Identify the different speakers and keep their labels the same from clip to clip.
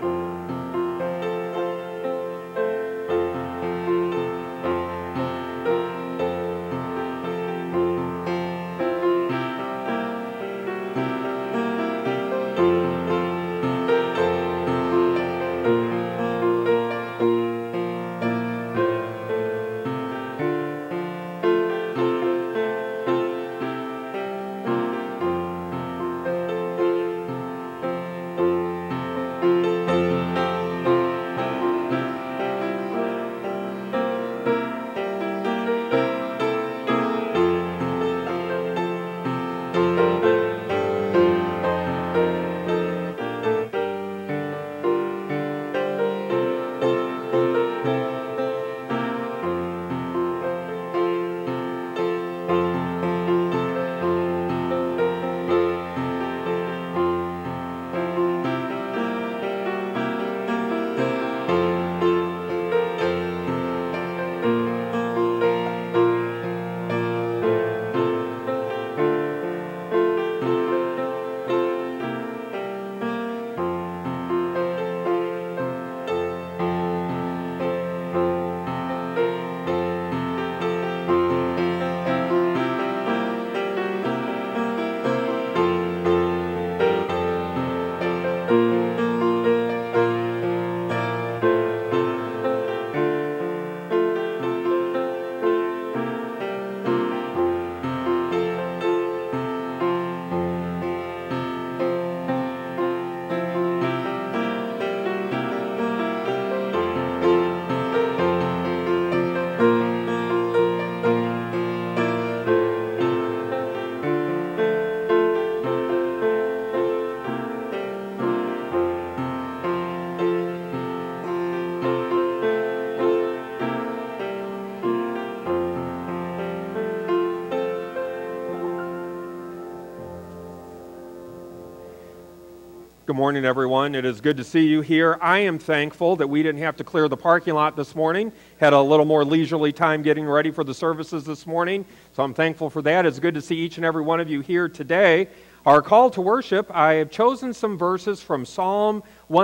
Speaker 1: Good morning, everyone. It is good to see you here. I am thankful that we didn't have to clear the parking lot this morning. Had a little more leisurely time getting ready for the services this morning, so I'm thankful for that. It's good to see each and every one of you here today. Our call to worship, I have chosen some verses from Psalm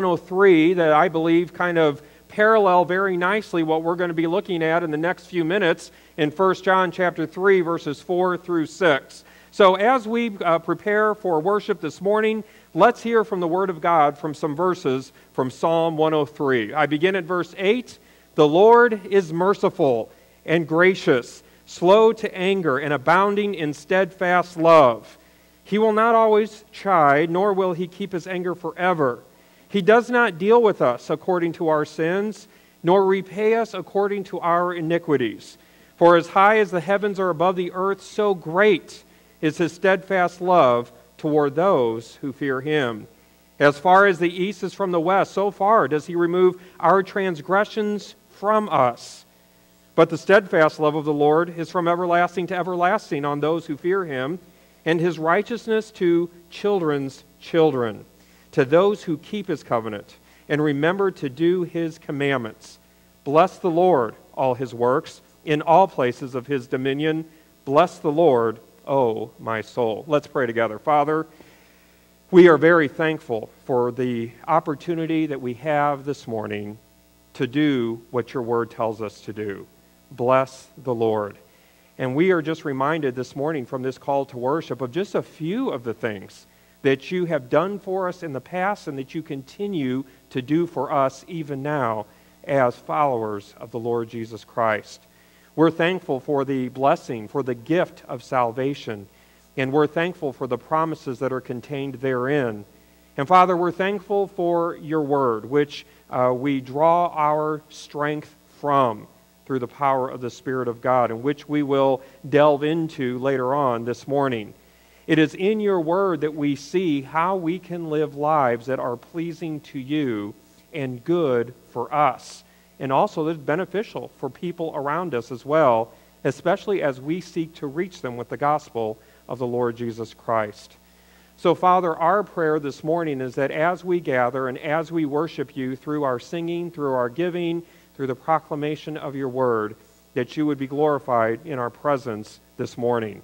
Speaker 1: 103 that I believe kind of parallel very nicely what we're going to be looking at in the next few minutes in 1 John chapter 3, verses 4 through 6. So as we prepare for worship this morning, let's hear from the Word of God from some verses from Psalm 103. I begin at verse 8. The Lord is merciful and gracious, slow to anger, and abounding in steadfast love. He will not always chide, nor will he keep his anger forever. He does not deal with us according to our sins, nor repay us according to our iniquities. For as high as the heavens are above the earth, so great is his steadfast love toward those who fear him. As far as the east is from the west, so far does he remove our transgressions from us. But the steadfast love of the Lord is from everlasting to everlasting on those who fear him, and his righteousness to children's children, to those who keep his covenant and remember to do his commandments. Bless the Lord, all his works, in all places of his dominion. Bless the Lord, O my soul. Let's pray together. Father, we are very thankful for the opportunity that we have this morning to do what your word tells us to do. Bless the Lord. And we are just reminded this morning from this call to worship of just a few of the things that you have done for us in the past and that you continue to do for us even now as followers of the Lord Jesus Christ. We're thankful for the blessing, for the gift of salvation, and we're thankful for the promises that are contained therein. And Father, we're thankful for your word, which we draw our strength from through the power of the Spirit of God, and which we will delve into later on this morning. It is in your word that we see how we can live lives that are pleasing to you and good for us, and also that's beneficial for people around us as well, especially as we seek to reach them with the gospel of the Lord Jesus Christ. So, Father, our prayer this morning is that as we gather and as we worship you through our singing, through our giving, through the proclamation of your word, that you would be glorified in our presence this morning.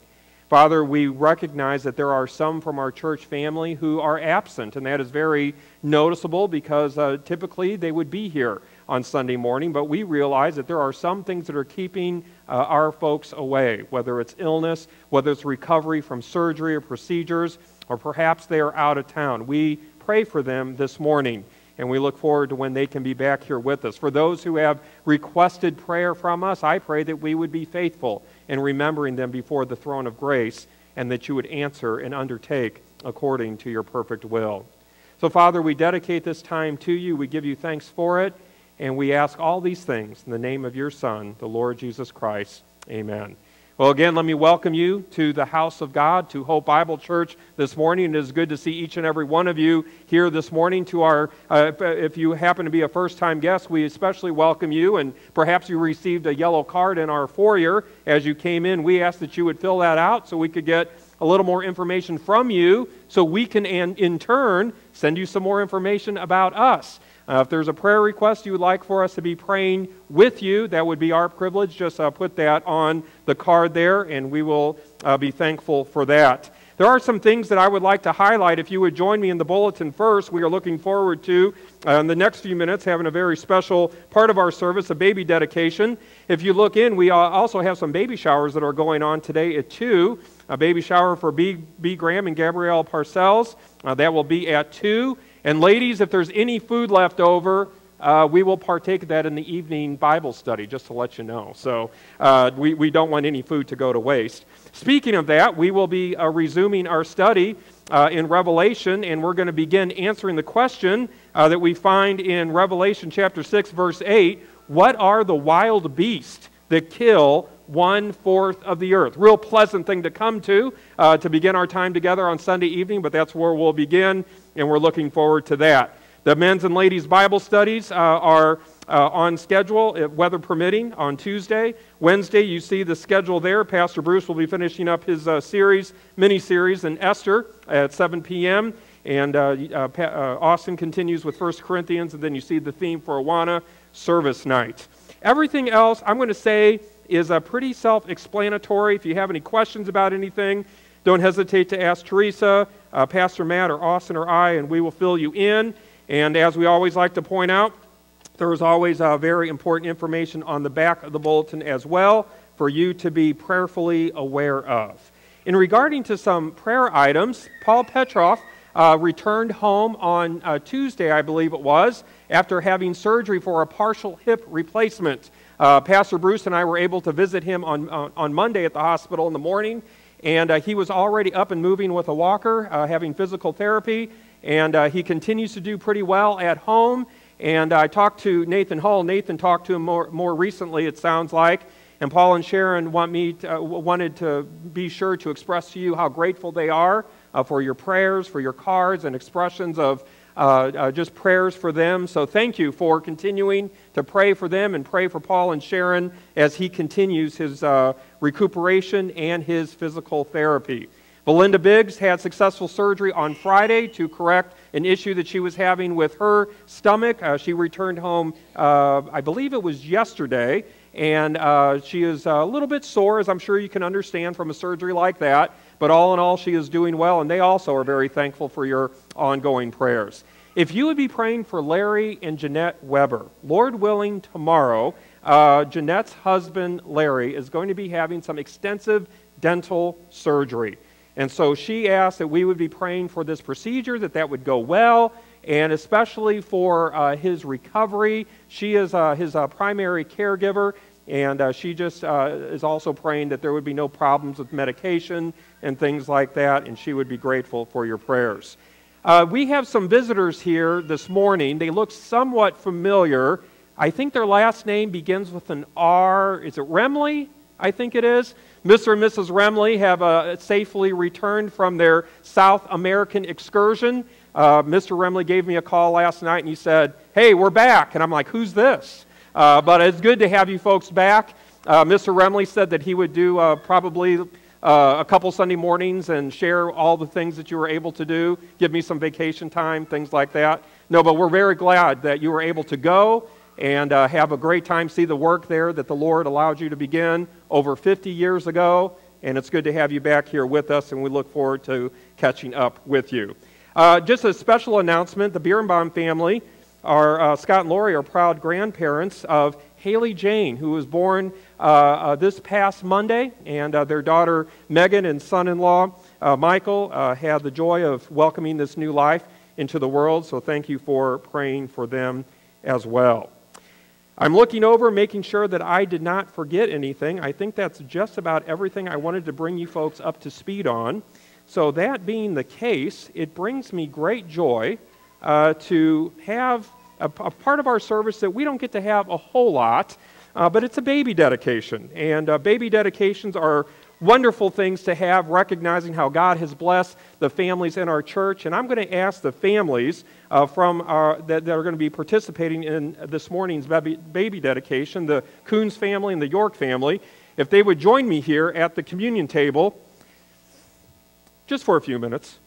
Speaker 1: Father, we recognize that there are some from our church family who are absent, and that is very noticeable because typically they would be here on Sunday morning, but we realize that there are some things that are keeping our folks away, whether it's illness, whether it's recovery from surgery or procedures, or perhaps they are out of town. We pray for them this morning, and we look forward to when they can be back here with us. For those who have requested prayer from us, I pray that we would be faithful in remembering them before the throne of grace, and that you would answer and undertake according to your perfect will. So, Father, we dedicate this time to you. We give you thanks for it, and we ask all these things in the name of your Son, the Lord Jesus Christ. Amen. Well, again, let me welcome you to the house of God, to Hope Bible Church this morning. It is good to see each and every one of you here this morning. To our, if you happen to be a first-time guest, we especially welcome you, and perhaps you received a yellow card in our foyer as you came in. We ask that you would fill that out so we could get a little more information from you, so we can, in turn, send you some more information about us. If there's a prayer request you would like for us to be praying with you, that would be our privilege. Just put that on the card there, and we will be thankful for that. There are some things that I would like to highlight. If you would join me in the bulletin first, we are looking forward to, in the next few minutes, having a very special part of our service, a baby dedication. If you look in, we also have some baby showers that are going on today at 2. A baby shower for B. Graham and Gabrielle Parcells. That will be at 2. And ladies, if there's any food left over, we will partake of that in the evening Bible study, just to let you know. So we don't want any food to go to waste. Speaking of that, we will be resuming our study in Revelation, and we're going to begin answering the question that we find in Revelation chapter 6, verse 8. What are the wild beasts that kill 1/4 of the earth? Real pleasant thing to come to begin our time together on Sunday evening, but that's where we'll begin, and we're looking forward to that. The men's and ladies' Bible studies are on schedule, weather permitting, on Tuesday. Wednesday, you see the schedule there. Pastor Bruce will be finishing up his mini-series in Esther at 7 p.m., and Austin continues with 1 Corinthians, and then you see the theme for Awana, service night. Everything else, I'm going to say, is pretty self-explanatory. If you have any questions about anything, don't hesitate to ask Teresa, Pastor Matt, or Austin, or I, and we will fill you in. And as we always like to point out, there is always very important information on the back of the bulletin as well for you to be prayerfully aware of. In regarding to some prayer items, Paul Petroff returned home on Tuesday, I believe it was, after having surgery for a partial hip replacement. Pastor Bruce and I were able to visit him on Monday at the hospital in the morning, and he was already up and moving with a walker, having physical therapy, and he continues to do pretty well at home. And I talked to Nathan Hull. Nathan talked to him more recently, it sounds like, and Paul and Sharon wanted to be sure to express to you how grateful they are for your prayers, for your cards and expressions of just prayers for them. So thank you for continuing to pray for them and pray for Paul and Sharon as he continues his recuperation and his physical therapy. Belinda Biggs had successful surgery on Friday to correct an issue that she was having with her stomach. She returned home, I believe it was yesterday, and she is a little bit sore, as I'm sure you can understand from a surgery like that. But all in all, she is doing well, and they also are very thankful for your ongoing prayers. If you would be praying for Larry and Jeanette Weber, Lord willing, tomorrow, Jeanette's husband, Larry, is going to be having some extensive dental surgery. And so she asked that we would be praying for this procedure, that would go well, and especially for his recovery. She is his primary caregiver, and she just is also praying that there would be no problems with medication and things like that, and she would be grateful for your prayers. We have some visitors here this morning. They look somewhat familiar. I think their last name begins with an R. Is it Remley? I think it is. Mr. and Mrs. Remley have safely returned from their South American excursion. Mr. Remley gave me a call last night and he said, "Hey, we're back." And I'm like, "Who's this?" But it's good to have you folks back. Mr. Remley said that he would do probably a couple Sunday mornings and share all the things that you were able to do, give me some vacation time, things like that. No, but we're very glad that you were able to go and have a great time, see the work there that the Lord allowed you to begin over 50 years ago, and it's good to have you back here with us, and we look forward to catching up with you. Just a special announcement, the Birnbaum family, Scott and Lori are proud grandparents of Haley Jane, who was born this past Monday, and their daughter Megan and son-in-law Michael had the joy of welcoming this new life into the world, so thank you for praying for them as well. I'm looking over, making sure that I did not forget anything. I think that's just about everything I wanted to bring you folks up to speed on. So that being the case, it brings me great joy to have a part of our service that we don't get to have a whole lot, but it's a baby dedication. And baby dedications are wonderful things to have, recognizing how God has blessed the families in our church. And I'm going to ask the families that are going to be participating in this morning's baby dedication, the Coons family and the York family, if they would join me here at the communion table just for a few minutes.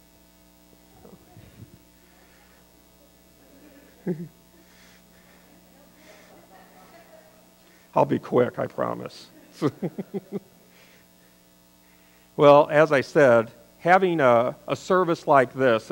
Speaker 1: I'll be quick, I promise. Well, as I said, having a service like this,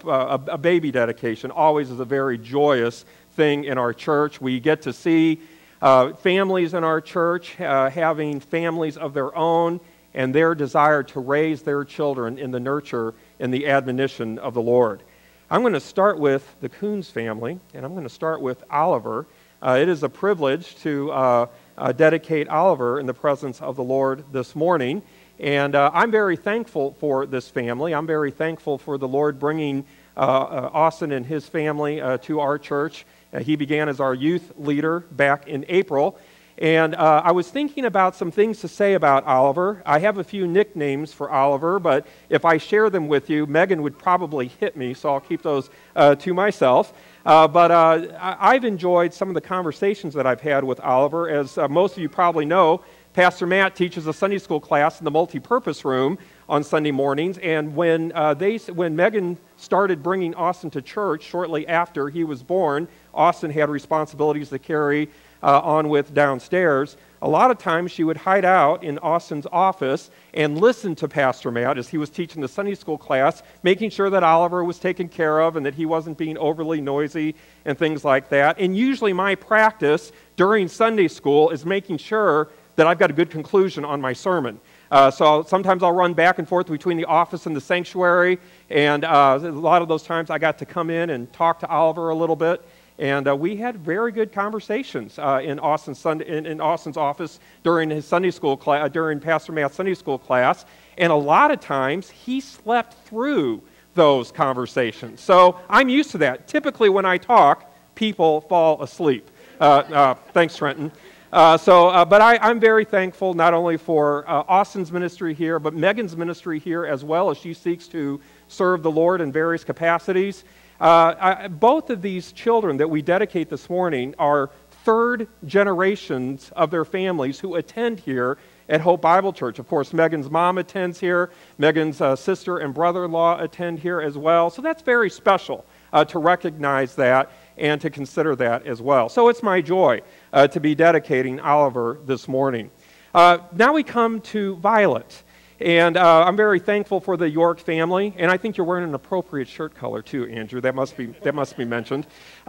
Speaker 1: a baby dedication, always is a very joyous thing in our church. We get to see families in our church having families of their own and their desire to raise their children in the nurture and the admonition of the Lord. I'm going to start with the Coons family, and I'm going to start with Oliver. It is a privilege to dedicate Oliver in the presence of the Lord this morning. And I'm very thankful for this family. I'm very thankful for the Lord bringing Austin and his family to our church. He began as our youth leader back in April. And I was thinking about some things to say about Oliver. I have a few nicknames for Oliver, but if I share them with you, Megan would probably hit me, so I'll keep those to myself. But I've enjoyed some of the conversations that I've had with Oliver. As most of you probably know, Pastor Matt teaches a Sunday school class in the multi-purpose room on Sunday mornings, and when Megan started bringing Austin to church shortly after he was born, Austin had responsibilities to carry on with downstairs. A lot of times she would hide out in Austin's office and listen to Pastor Matt as he was teaching the Sunday school class, making sure that Oliver was taken care of and that he wasn't being overly noisy and things like that. And usually my practice during Sunday school is making sure that I've got a good conclusion on my sermon. So sometimes I'll run back and forth between the office and the sanctuary, and a lot of those times I got to come in and talk to Oliver a little bit, and we had very good conversations in Austin's office during his Sunday school class, during Pastor Matt's Sunday school class, and a lot of times he slept through those conversations. So I'm used to that. Typically when I talk, people fall asleep. Thanks, Trenton. But I'm very thankful not only for Austin's ministry here, but Megan's ministry here as well, as she seeks to serve the Lord in various capacities. Both of these children that we dedicate this morning are third generations of their families who attend here at Hope Bible Church. Of course, Megan's mom attends here. Megan's sister and brother-in-law attend here as well. So that's very special to recognize that and to consider that as well. So it's my joy to be dedicating Oliver this morning. Now we come to Violet. And I'm very thankful for the York family, and I think you're wearing an appropriate shirt color too, Andrew. That must be mentioned.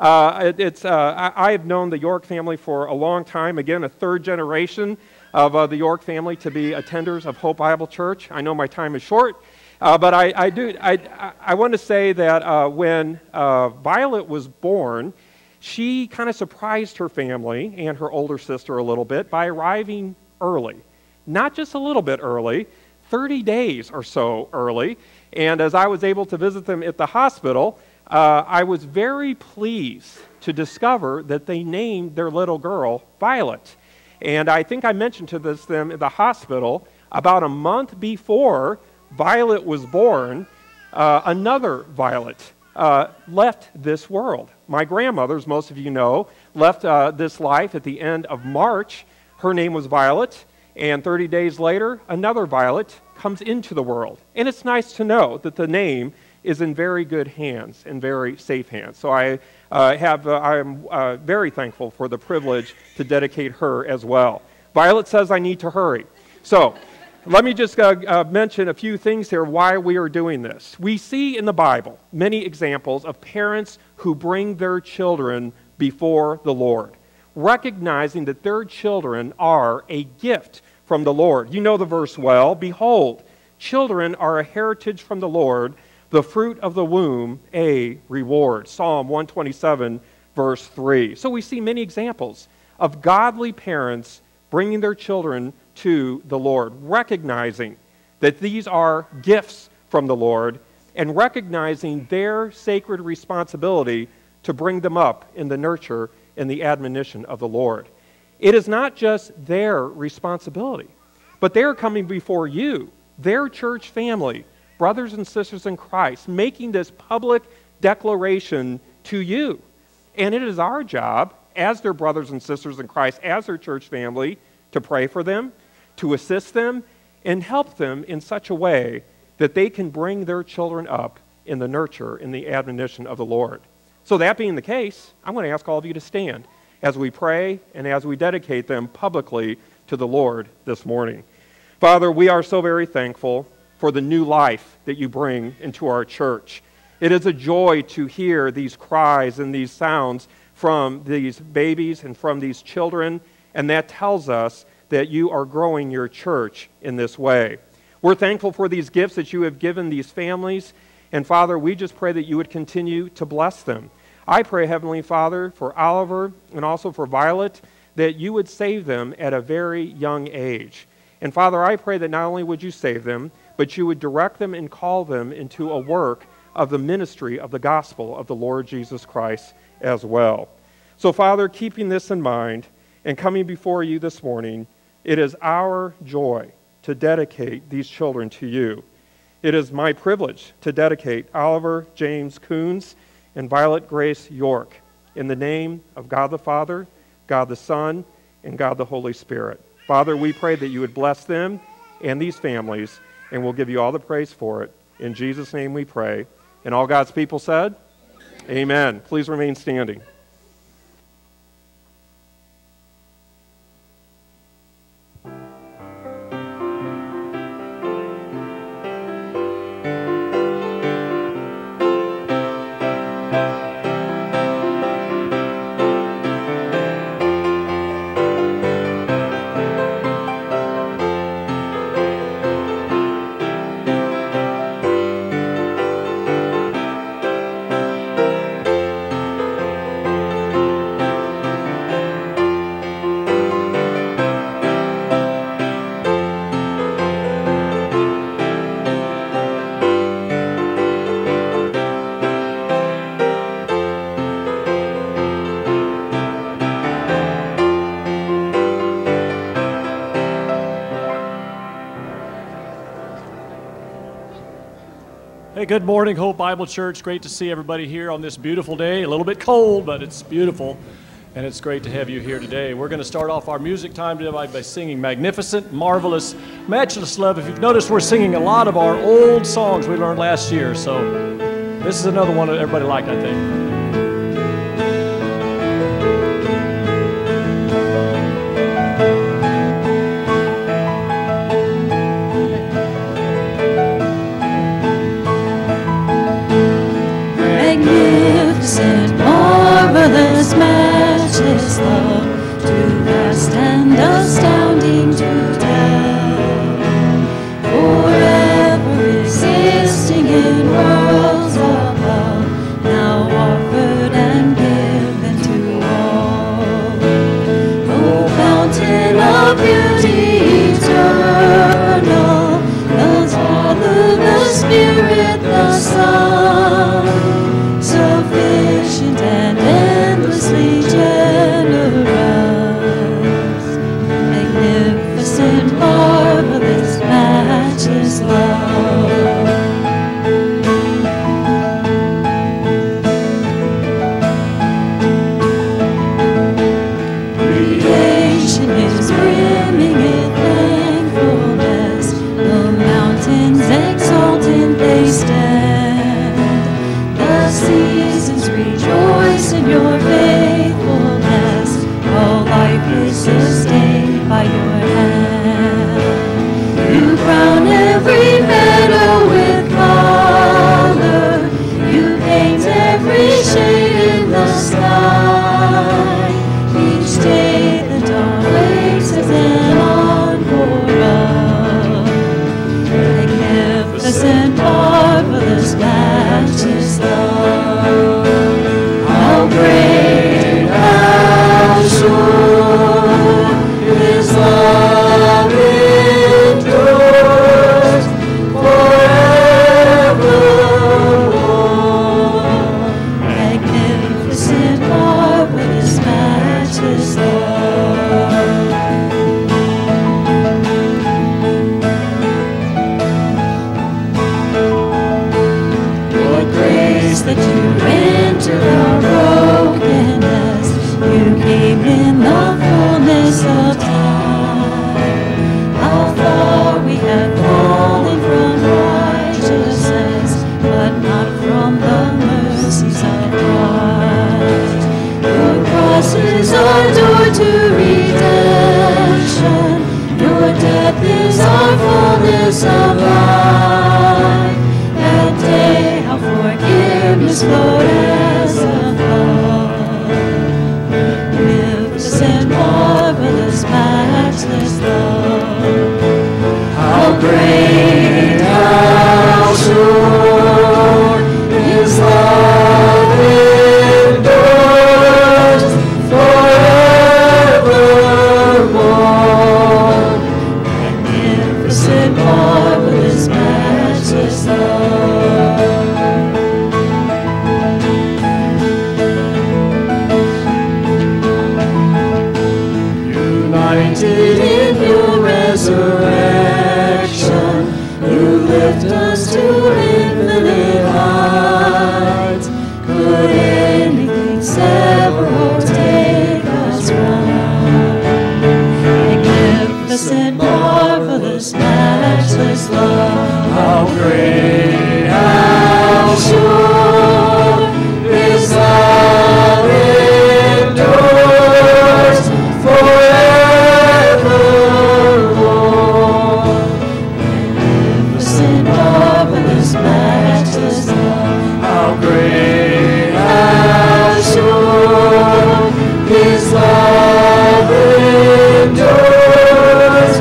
Speaker 1: I've known the York family for a long time. Again, a third generation of the York family to be attenders of Hope Bible Church. I know my time is short, but I want to say that when Violet was born, she kind of surprised her family and her older sister a little bit by arriving early. Not just a little bit early, 30 days or so early. And as I was able to visit them at the hospital, I was very pleased to discover that they named their little girl Violet. And I think I mentioned to them at the hospital about a month before Violet was born, another Violet left this world. My grandmother, as most of you know, left this life at the end of March. Her name was Violet. And 30 days later, another Violet comes into the world. And it's nice to know that the name is in very good hands and very safe hands. So I am very thankful for the privilege to dedicate her as well. Violet says I need to hurry. So Let me just mention a few things here why we are doing this. We see in the Bible many examples of parents who bring their children before the Lord, recognizing that their children are a gift from the Lord. You know the verse well. Behold, children are a heritage from the Lord, the fruit of the womb a reward. Psalm 127, verse 3. So we see many examples of godly parents bringing their children to the Lord, recognizing that these are gifts from the Lord and recognizing their sacred responsibility to bring them up in the nurture and the admonition of the Lord. It is not just their responsibility, but they're coming before you, their church family, brothers and sisters in Christ, making this public declaration to you. And it is our job, as their brothers and sisters in Christ, as their church family, to pray for them, to assist them, and help them in such a way that they can bring their children up in the nurture and the admonition of the Lord. So that being the case, I'm going to ask all of you to stand as we pray and as we dedicate them publicly to the Lord this morning. Father, we are so very thankful for the new life that you bring into our church. It is a joy to hear these cries and these sounds from these babies and from these children, and that tells us that you are growing your church in this way. We're thankful for these gifts that you have given these families, and Father, we just pray that you would continue to bless them. I pray, Heavenly Father, for Oliver and also for Violet, that you would save them at a very young age. And Father, I pray that not only would you save them, but you would direct them and call them into a work of the ministry of the gospel of the Lord Jesus Christ as well. So Father, keeping this in mind and coming before you this morning, it is our joy to dedicate these children to you. It is my privilege to dedicate Oliver James Coons and Violet Grace York in the name of God the Father, God the Son, and God the Holy Spirit. Father, we pray that you would bless them and these families, and we'll give you all the praise for it. In Jesus' name we pray. And all God's people said, Amen. Please remain standing.
Speaker 2: Hey, good morning, Hope Bible Church. Great to see everybody here on this beautiful day. A little bit cold, but it's beautiful, and it's great to have you here today. We're going to start off our music time today by singing Magnificent, Marvelous, Matchless Love. If you've noticed, we're singing a lot of our old songs we learned last year, so this is another one that everybody liked, I think.
Speaker 3: Magnificent, marvelous, matchless love, too vast and astounding to tell, forever existing in worlds above, now offered and given to all. O fountain of beauty eternal, the Father, the Spirit, the Son, sufficient and endlessly generous, magnificent, marvelous, matchless love. Creation is brimming with thankfulness, the mountains exultant they stand. The seasons rejoice in your faithfulness. All life is sustained by your hand. You to redemption. Your death is our fullness of life. That day how forgiveness flowed as a flood. Magnificent, marvelous, matchless love. How great, how sure His love endures forevermore. Magnificent, marvelous, matchless love. United in your resurrection, you lift us to infinite heights. Could anything sever or take us from? Magnificent, marvelous, matchless love. How great, how sure His love endures forevermore. Magnificent, marvelous, matchless love. How great, how sure His love endures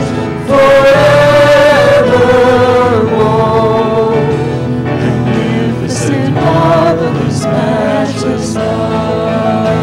Speaker 3: forevermore. Magnificent, marvelous, matchless love.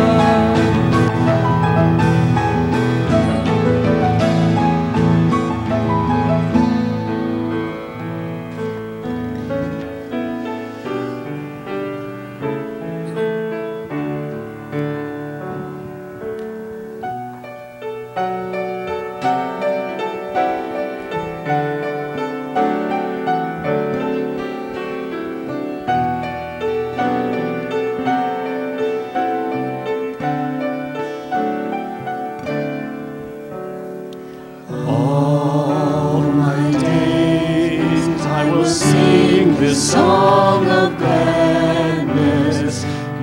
Speaker 3: All my days I will sing this song of gladness,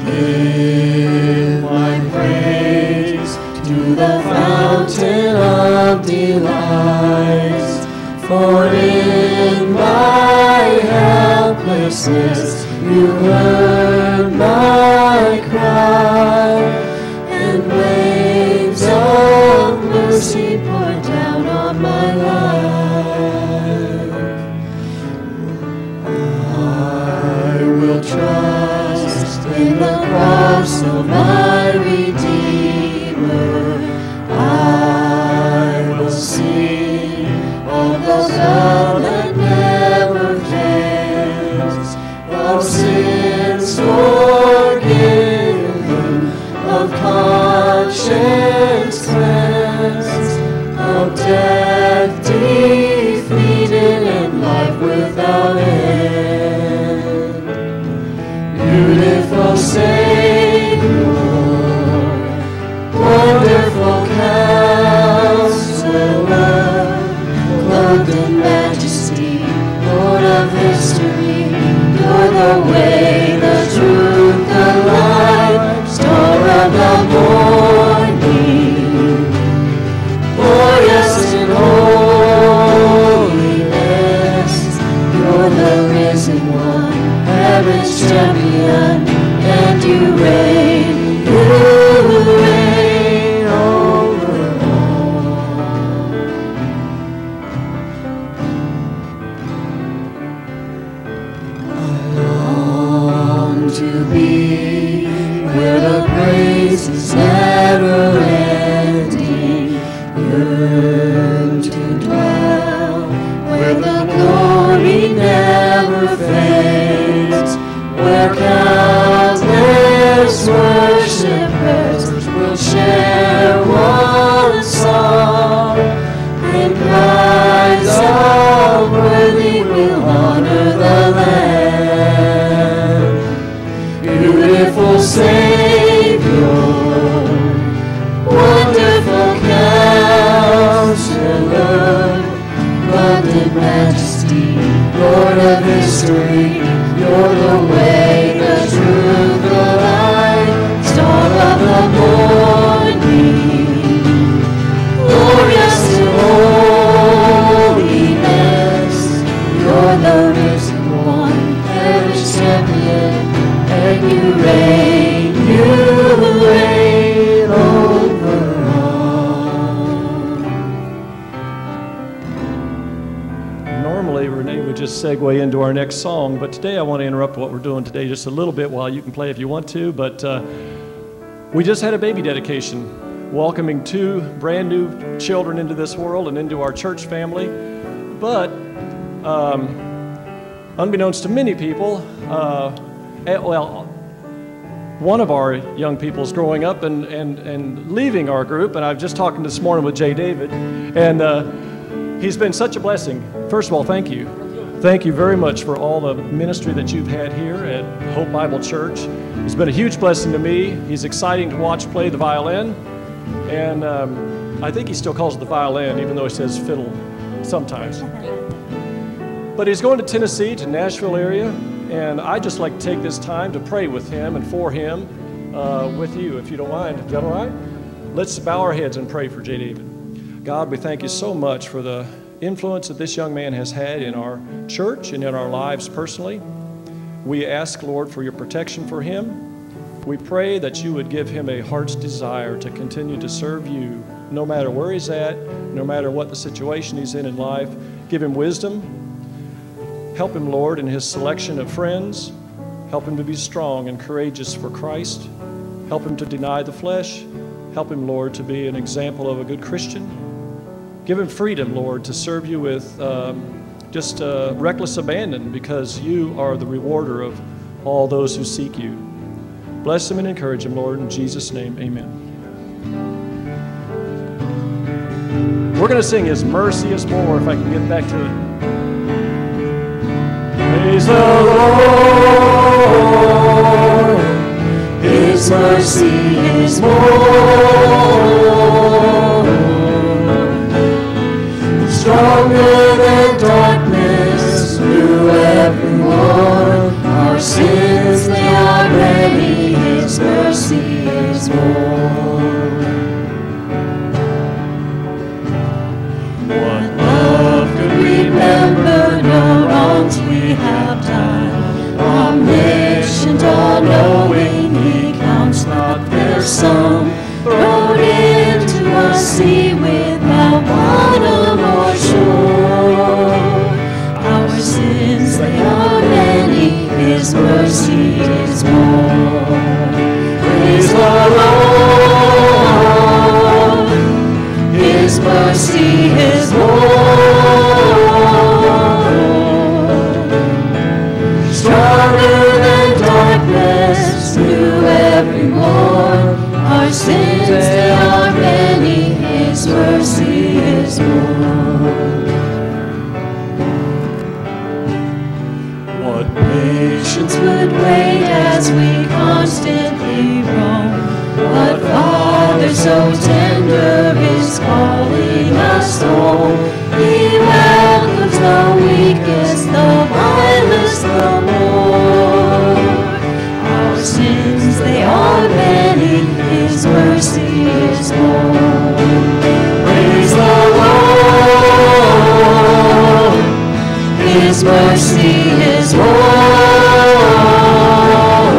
Speaker 3: give my praise to the fountain of delights. For in my helplessness you heard my cry, and waves of mercy poured down on my life. I will trust in the cross of my Redeemer. I will sing of the love that never fails, of sins forgiven, of conscience cleansed, of death defeated, and life without end. Beautiful Savior, wonderful Counselor, clothed in majesty, Lord of history, you're the way, the truth, the light, star of the morning, glorious in holiness. You're the risen one, heaven's champion, and you reign over all. I long to be where the praise is never ending, yearn to dwell where the glory never fades, where countless worshipers will share one song, and cries of worthy will honor the Lamb. Beautiful Savior, wonderful Counselor, clothed in majesty, Lord of history, you're the way, the truth, the light, star of the morning.
Speaker 2: segue into our next song. But today I want to interrupt what we're doing today just a little bit while you can play if you want to. But we just had a baby dedication, welcoming 2 brand new children into this world and into our church family. But unbeknownst to many people, one of our young people is growing up and leaving our group, and I've just talked this morning with Jay David, and he's been such a blessing. First of all, thank you. Thank you very much for all the ministry that you've had here at Hope Bible Church. It's been a huge blessing to me. He's exciting to watch play the violin, and I think he still calls it the violin, even though he says fiddle sometimes. But he's going to Tennessee, to Nashville area, and I'd just like to take this time to pray with him and for him with you, if you don't mind. Is that all right? Let's bow our heads and pray for Jay David. God, we thank you so much for the influence that this young man has had in our church and in our lives personally. We ask, Lord, for your protection for him. We pray that you would give him a heart's desire to continue to serve you, no matter where he's at, no matter what the situation he's in life. Give him wisdom. Help him, Lord, in his selection of friends. Help him to be strong and courageous for Christ. Help him to deny the flesh. Help him, Lord, to be an example of a good Christian. Give him freedom, Lord, to serve you with just reckless abandon, because you are the rewarder of all those who seek you. Bless him and encourage him, Lord. In Jesus' name, amen. We're going to sing His Mercy is More, if I can get back to it. Praise the Lord, His mercy is more, stronger than darkness, new every morn. Our sins, they are many, His mercy is more. What love could remember, no wrongs we have done, omniscient, all-knowing, He counts not their sum, rode into a sea without bottom or shore. Our sins, they are many, His mercy is more. Praise the Lord, His mercy is more, stronger than darkness, new every morn. Our sins, they are many, His mercy is more. What patience would wait as we constantly roam? What Father so tender is calling us home? He welcomes the weakest, the vilest, the more. Our sins, they are many, His mercy is more. Praise the Lord, His mercy is more,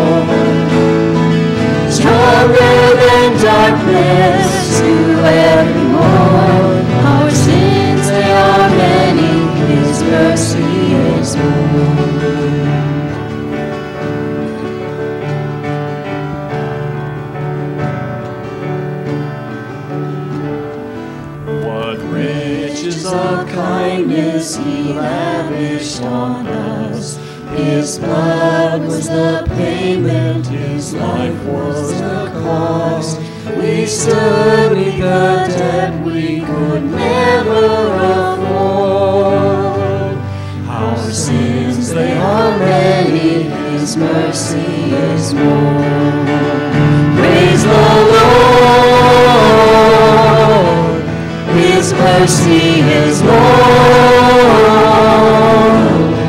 Speaker 2: stronger than darkness, to every morn. Our sins, they are many, His mercy is more. Of kindness He lavished on us. His blood was the payment, His life was the cost. We stood beneath the debt we could never afford. Our sins, they are many, His mercy is more. Praise the Lord, His mercy is more,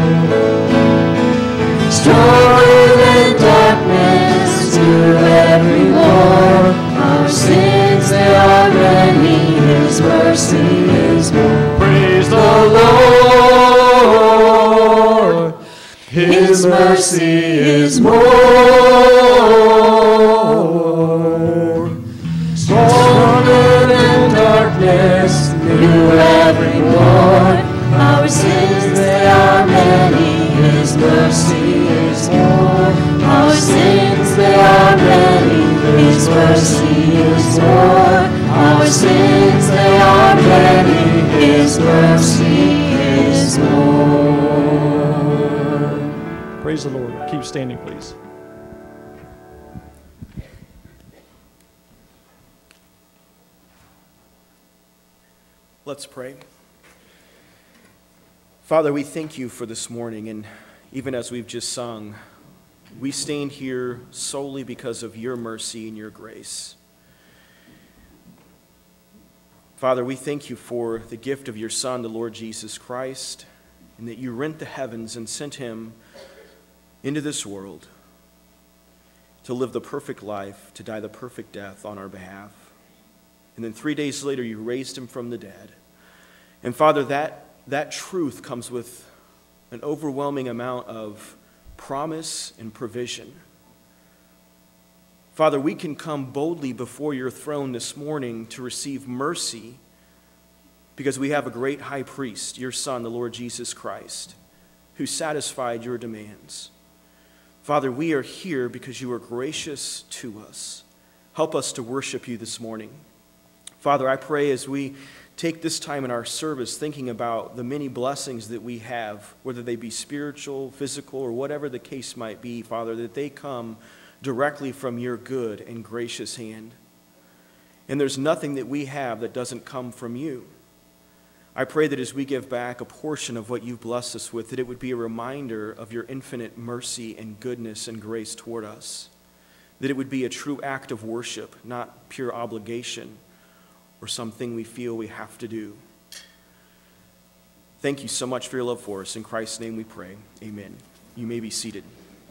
Speaker 2: stronger than darkness, to every morn. Our sins, they are many, His mercy is more. Praise the Lord, His mercy is more, stronger than darkness, new every morn. Our sins, they are Praise the Lord. Keep standing, please.
Speaker 4: Let's pray. Father, we thank you for this morning, and even as we've just sung, we stand here solely because of your mercy and your grace. Father, we thank you for the gift of your Son, the Lord Jesus Christ, and that you rent the heavens and sent him into this world to live the perfect life, to die the perfect death on our behalf. And then 3 days later, you raised him from the dead. And Father, that truth comes with an overwhelming amount of promise and provision. Father, we can come boldly before your throne this morning to receive mercy because we have a great high priest, your Son, the Lord Jesus Christ, who satisfied your demands. Father, we are here because you are gracious to us. Help us to worship you this morning. Father, I pray as we take this time in our service thinking about the many blessings that we have, whether they be spiritual, physical, or whatever the case might be, Father, that they come directly from your good and gracious hand. And there's nothing that we have that doesn't come from you. I pray that as we give back a portion of what you've blessed us with, that it would be a reminder of your infinite mercy and goodness and grace toward us. That it would be a true act of worship, not pure obligation or something we feel we have to do. Thank you so much for your love for us. In Christ's name we pray. Amen. You may be seated.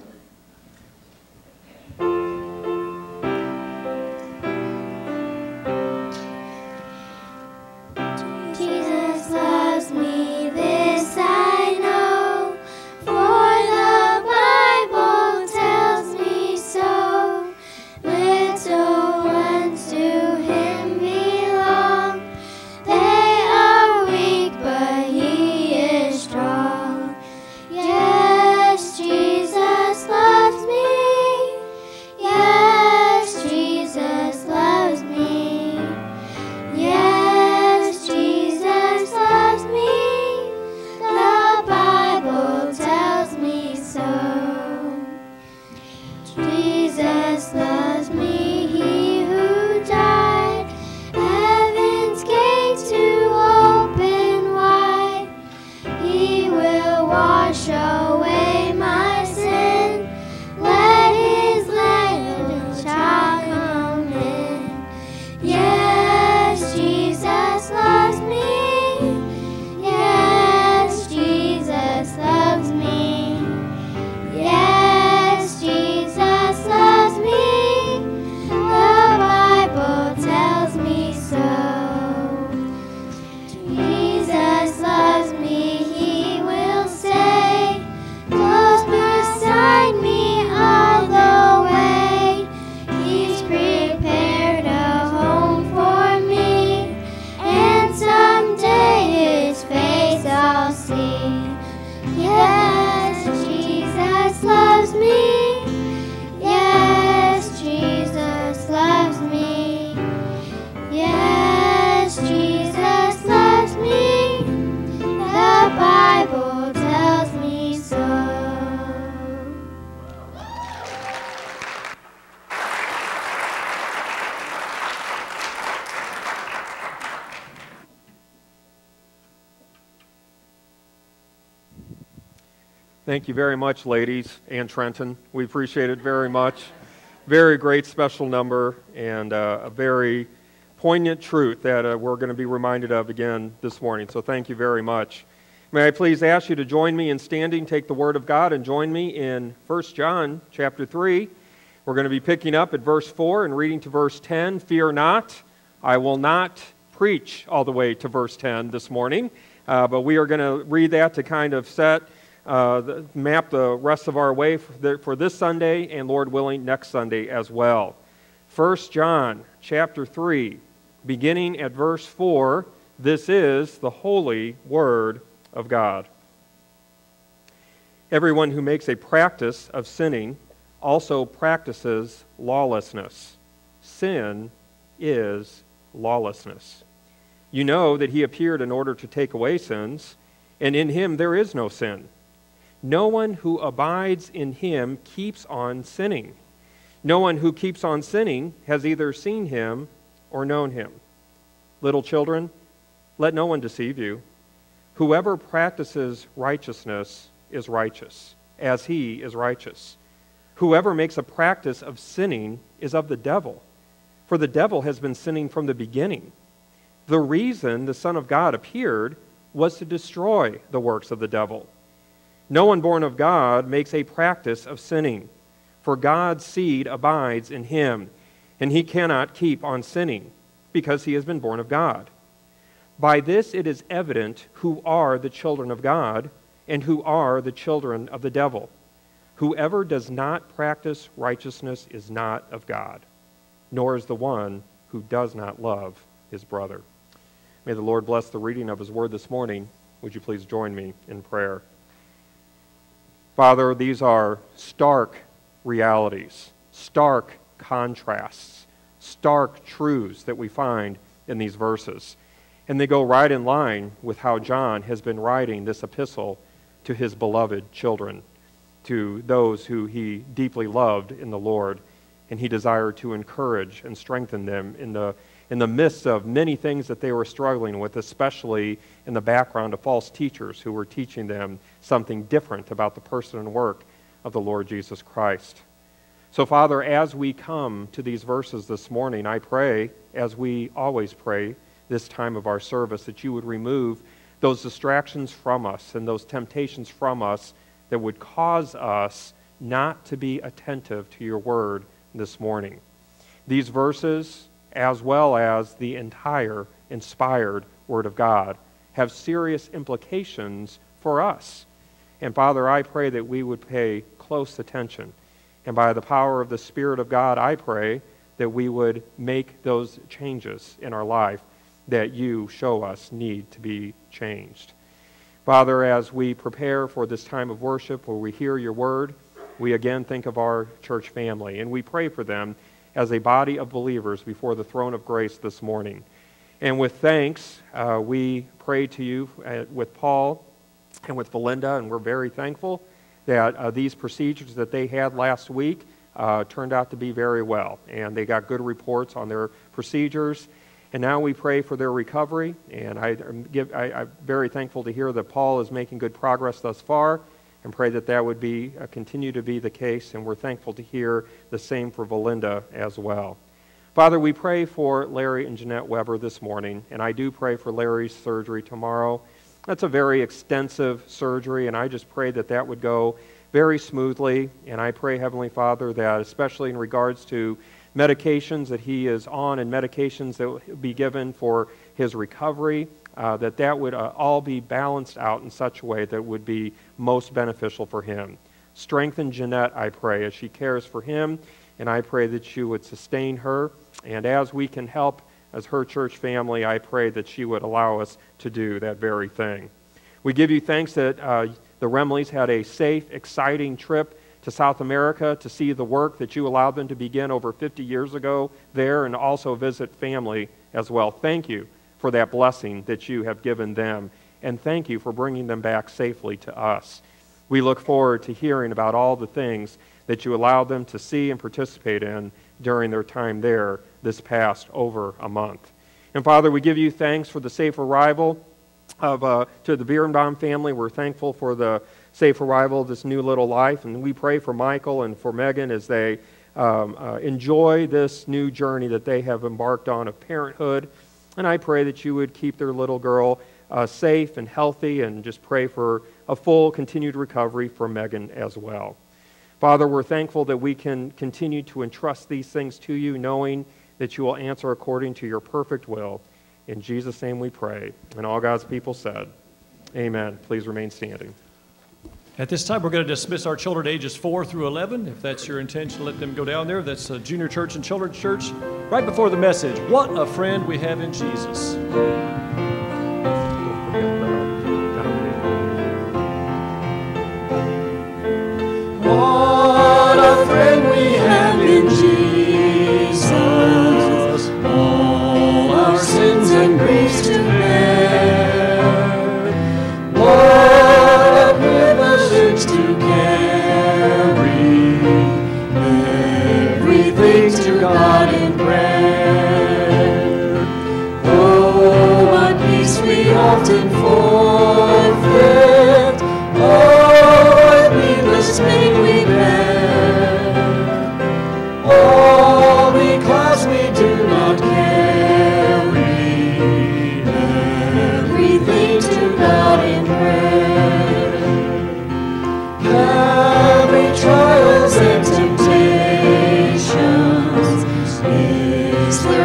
Speaker 1: Thank you very much, ladies and Trenton. We appreciate it very much. Very great special number and a very poignant truth that we're going to be reminded of again this morning. So thank you very much. May I please ask you to join me in standing, take the Word of God, and join me in 1 John chapter 3. We're going to be picking up at verse 4 and reading to verse 10. Fear not, I will not preach all the way to verse 10 this morning, but we are going to read that to kind of map the rest of our way for this Sunday and, Lord willing, next Sunday as well. 1 John chapter 3, beginning at verse 4, this is the holy word of God. Everyone who makes a practice of sinning also practices lawlessness. Sin is lawlessness. You know that he appeared in order to take away sins, and in him there is no sin. No one who abides in him keeps on sinning. No one who keeps on sinning has either seen him or known him. Little children, let no one deceive you. Whoever practices righteousness is righteous, as he is righteous. Whoever makes a practice of sinning is of the devil, for the devil has been sinning from the beginning. The reason the Son of God appeared was to destroy the works of the devil. No one born of God makes a practice of sinning, for God's seed abides in him, and he cannot keep on sinning, because he has been born of God. By this it is evident who are the children of God and who are the children of the devil. Whoever does not practice righteousness is not of God, nor is the one who does not love his brother. May the Lord bless the reading of his word this morning. Would you please join me in prayer? Father, these are stark realities, stark contrasts, stark truths that we find in these verses. And they go right in line with how John has been writing this epistle to his beloved children, to those who he deeply loved in the Lord, and he desired to encourage and strengthen them in the midst of many things that they were struggling with, especially in the background of false teachers who were teaching them something different about the person and work of the Lord Jesus Christ. So, Father, as we come to these verses this morning, I pray, as we always pray this time of our service, that you would remove those distractions from us and those temptations from us that would cause us not to be attentive to your word this morning. These verses, as well as the entire inspired Word of God, have serious implications for us. And Father, I pray that we would pay close attention. And by the power of the Spirit of God, I pray that we would make those changes in our life that you show us need to be changed. Father, as we prepare for this time of worship where we hear your word, we again think of our church family, and we pray for them as a body of believers before the throne of grace this morning. And with thanks, we pray to you with Paul and with Belinda, and we're very thankful that these procedures that they had last week turned out to be very well, and they got good reports on their procedures. And now we pray for their recovery, and I'm very thankful to hear that Paul is making good progress thus far, and pray that that would be continue to be the case, and we're thankful to hear the same for Belinda as well. Father, we pray for Larry and Jeanette Weber this morning, and I do pray for Larry's surgery tomorrow. That's a very extensive surgery, and I just pray that that would go very smoothly, and I pray, Heavenly Father, that especially in regards to medications that he is on and medications that will be given for his recovery, that would all be balanced out in such a way that would be most beneficial for him. Strengthen Jeanette, I pray, as she cares for him, and I pray that you would sustain her. And as we can help as her church family, I pray that she would allow us to do that very thing. We give you thanks that the Remleys had a safe, exciting trip to South America to see the work that you allowed them to begin over 50 years ago there, and also visit family as well. Thank you for that blessing that you have given them, and thank you for bringing them back safely to us. We look forward to hearing about all the things that you allowed them to see and participate in during their time there this past over a month. And Father, we give you thanks for the safe arrival to the Birnbaum family. We're thankful for the safe arrival of this new little life, and we pray for Michael and for Megan as they enjoy this new journey that they have embarked on of parenthood. And I pray that you would keep their little girl safe and healthy, and just pray for a full continued recovery for Megan as well. Father, we're thankful that we can continue to entrust these things to you, knowing that you will answer according to your perfect will. In Jesus' name we pray. And all God's people said, amen. Please remain standing.
Speaker 2: At this time, we're going to dismiss our children ages 4 through 11. If that's your intention, let them go down there. That's a junior church and children's church. Right before the message, what a friend we have in Jesus.
Speaker 3: What a friend we have in Jesus, all our sins and griefs to bear. What a privilege to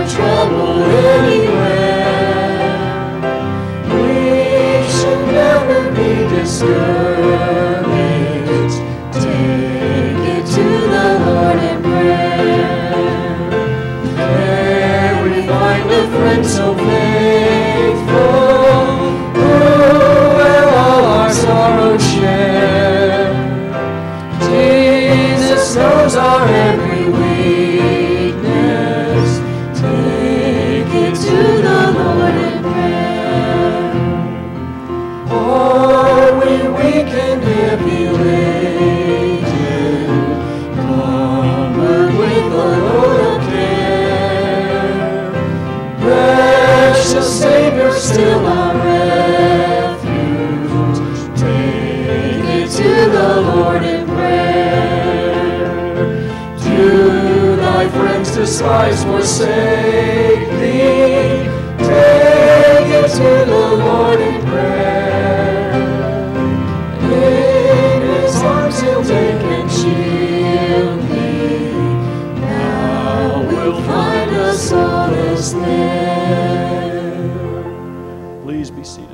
Speaker 3: trouble anywhere. We should never be discouraged. Take it to the Lord in prayer. There we find a friend so faithful, who will all our sorrows share. Jesus knows our every weakness. Take it to the Lord in prayer. Are we weak and heavy laden, covered with a load of care? Precious Savior, still our refuge. Take it to the Lord in prayer. Do thy friends despise, forsake thee? Take it to the Lord in prayer. In his arms he'll take and shield thee. Thou wilt find a solace there.
Speaker 2: Please be seated.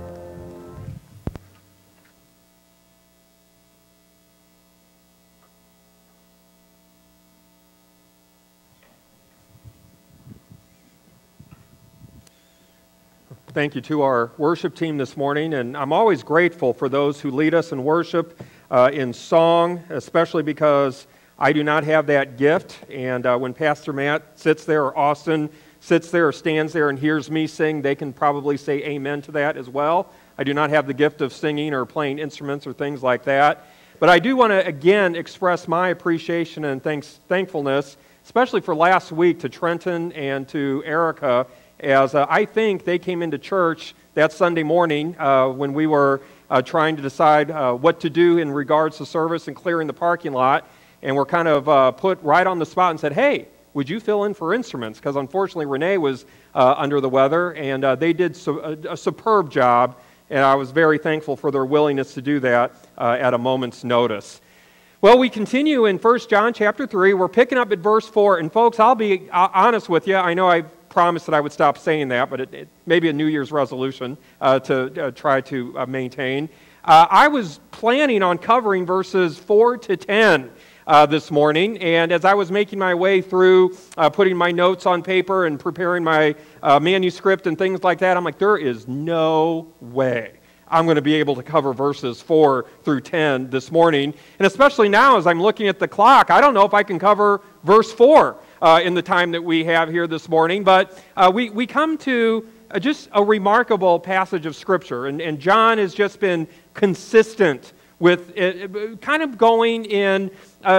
Speaker 1: Thank you to our worship team this morning, and I'm always grateful for those who lead us in worship in song, especially because I do not have that gift, and when Pastor Matt sits there or Austin sits there or stands there and hears me sing, they can probably say amen to that as well. I do not have the gift of singing or playing instruments or things like that, but I do want to again express my appreciation and thankfulness, especially for last week, to Trenton and to Erica, as I think they came into church that Sunday morning when we were trying to decide what to do in regards to service and clearing the parking lot, and were kind of put right on the spot and said, hey, would you fill in for instruments? Because unfortunately Renee was under the weather, and they did a superb job, and I was very thankful for their willingness to do that at a moment's notice. Well, we continue in 1 John chapter 3. We're picking up at verse 4, and folks, I'll be honest with you. I know I promised that I would stop saying that, but it may be a New Year's resolution to try to maintain. I was planning on covering verses 4 to 10 this morning, and as I was making my way through putting my notes on paper and preparing my manuscript and things like that, I'm like, there is no way I'm going to be able to cover verses 4 through 10 this morning. And especially now as I'm looking at the clock, I don't know if I can cover verse 4 in the time that we have here this morning. But we come to just a remarkable passage of Scripture. And John has just been consistent with it, kind of going in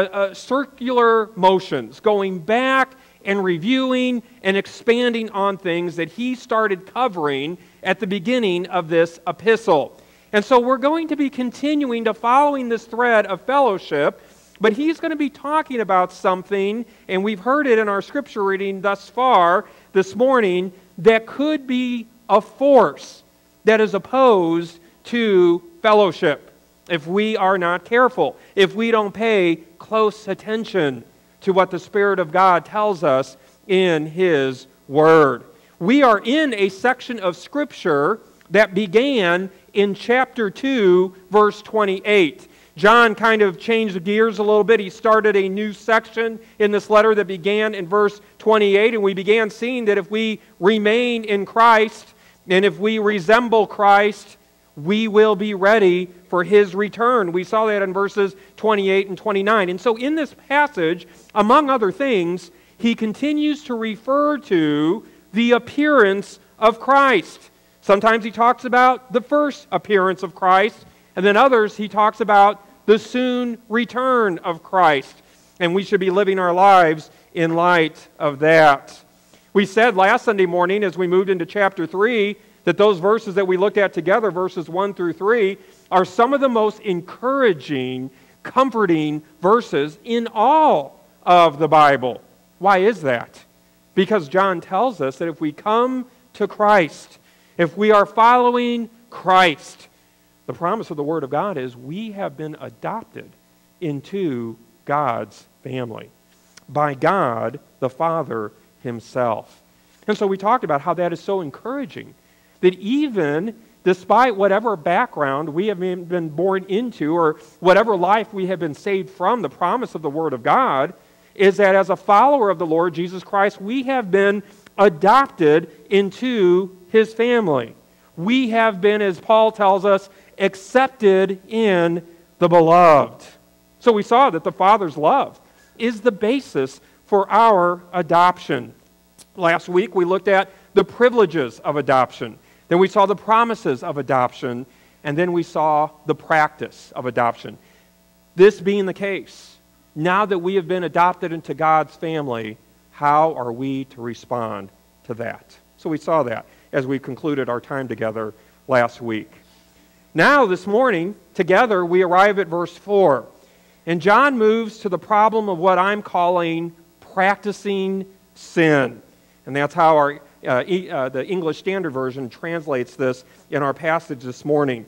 Speaker 1: circular motions, going back and reviewing and expanding on things that he started covering at the beginning of this epistle. And so we're going to be continuing to following this thread of fellowship, but he's going to be talking about something, and we've heard it in our scripture reading thus far this morning, that could be a force that is opposed to fellowship if we are not careful, if we don't pay close attention to what the Spirit of God tells us in His Word. We are in a section of Scripture that began in chapter 2, verse 28. John kind of changed gears a little bit. He started a new section in this letter that began in verse 28, and we began seeing that if we remain in Christ and if we resemble Christ, we will be ready for His return. We saw that in verses 28 and 29. And so in this passage, among other things, he continues to refer to the appearance of Christ. Sometimes he talks about the first appearance of Christ, and then others he talks about the soon return of Christ. And we should be living our lives in light of that. We said last Sunday morning as we moved into chapter 3 that those verses that we looked at together, verses 1 through 3, are some of the most encouraging, comforting verses in all of the Bible. Why is that? Because John tells us that if we come to Christ, if we are following Christ, the promise of the Word of God is we have been adopted into God's family by God the Father himself. And so we talked about how that is so encouraging, that even despite whatever background we have been born into or whatever life we have been saved from, the promise of the Word of God is that as a follower of the Lord Jesus Christ, we have been adopted into His family. We have been, as Paul tells us, accepted in the Beloved. So we saw that the Father's love is the basis for our adoption. Last week we looked at the privileges of adoption. Then we saw the promises of adoption. And then we saw the practice of adoption. This being the case, now that we have been adopted into God's family, how are we to respond to that? So we saw that as we concluded our time together last week. Now, this morning, together, we arrive at verse 4. And John moves to the problem of what I'm calling practicing sin. And that's how the English Standard Version translates this in our passage this morning.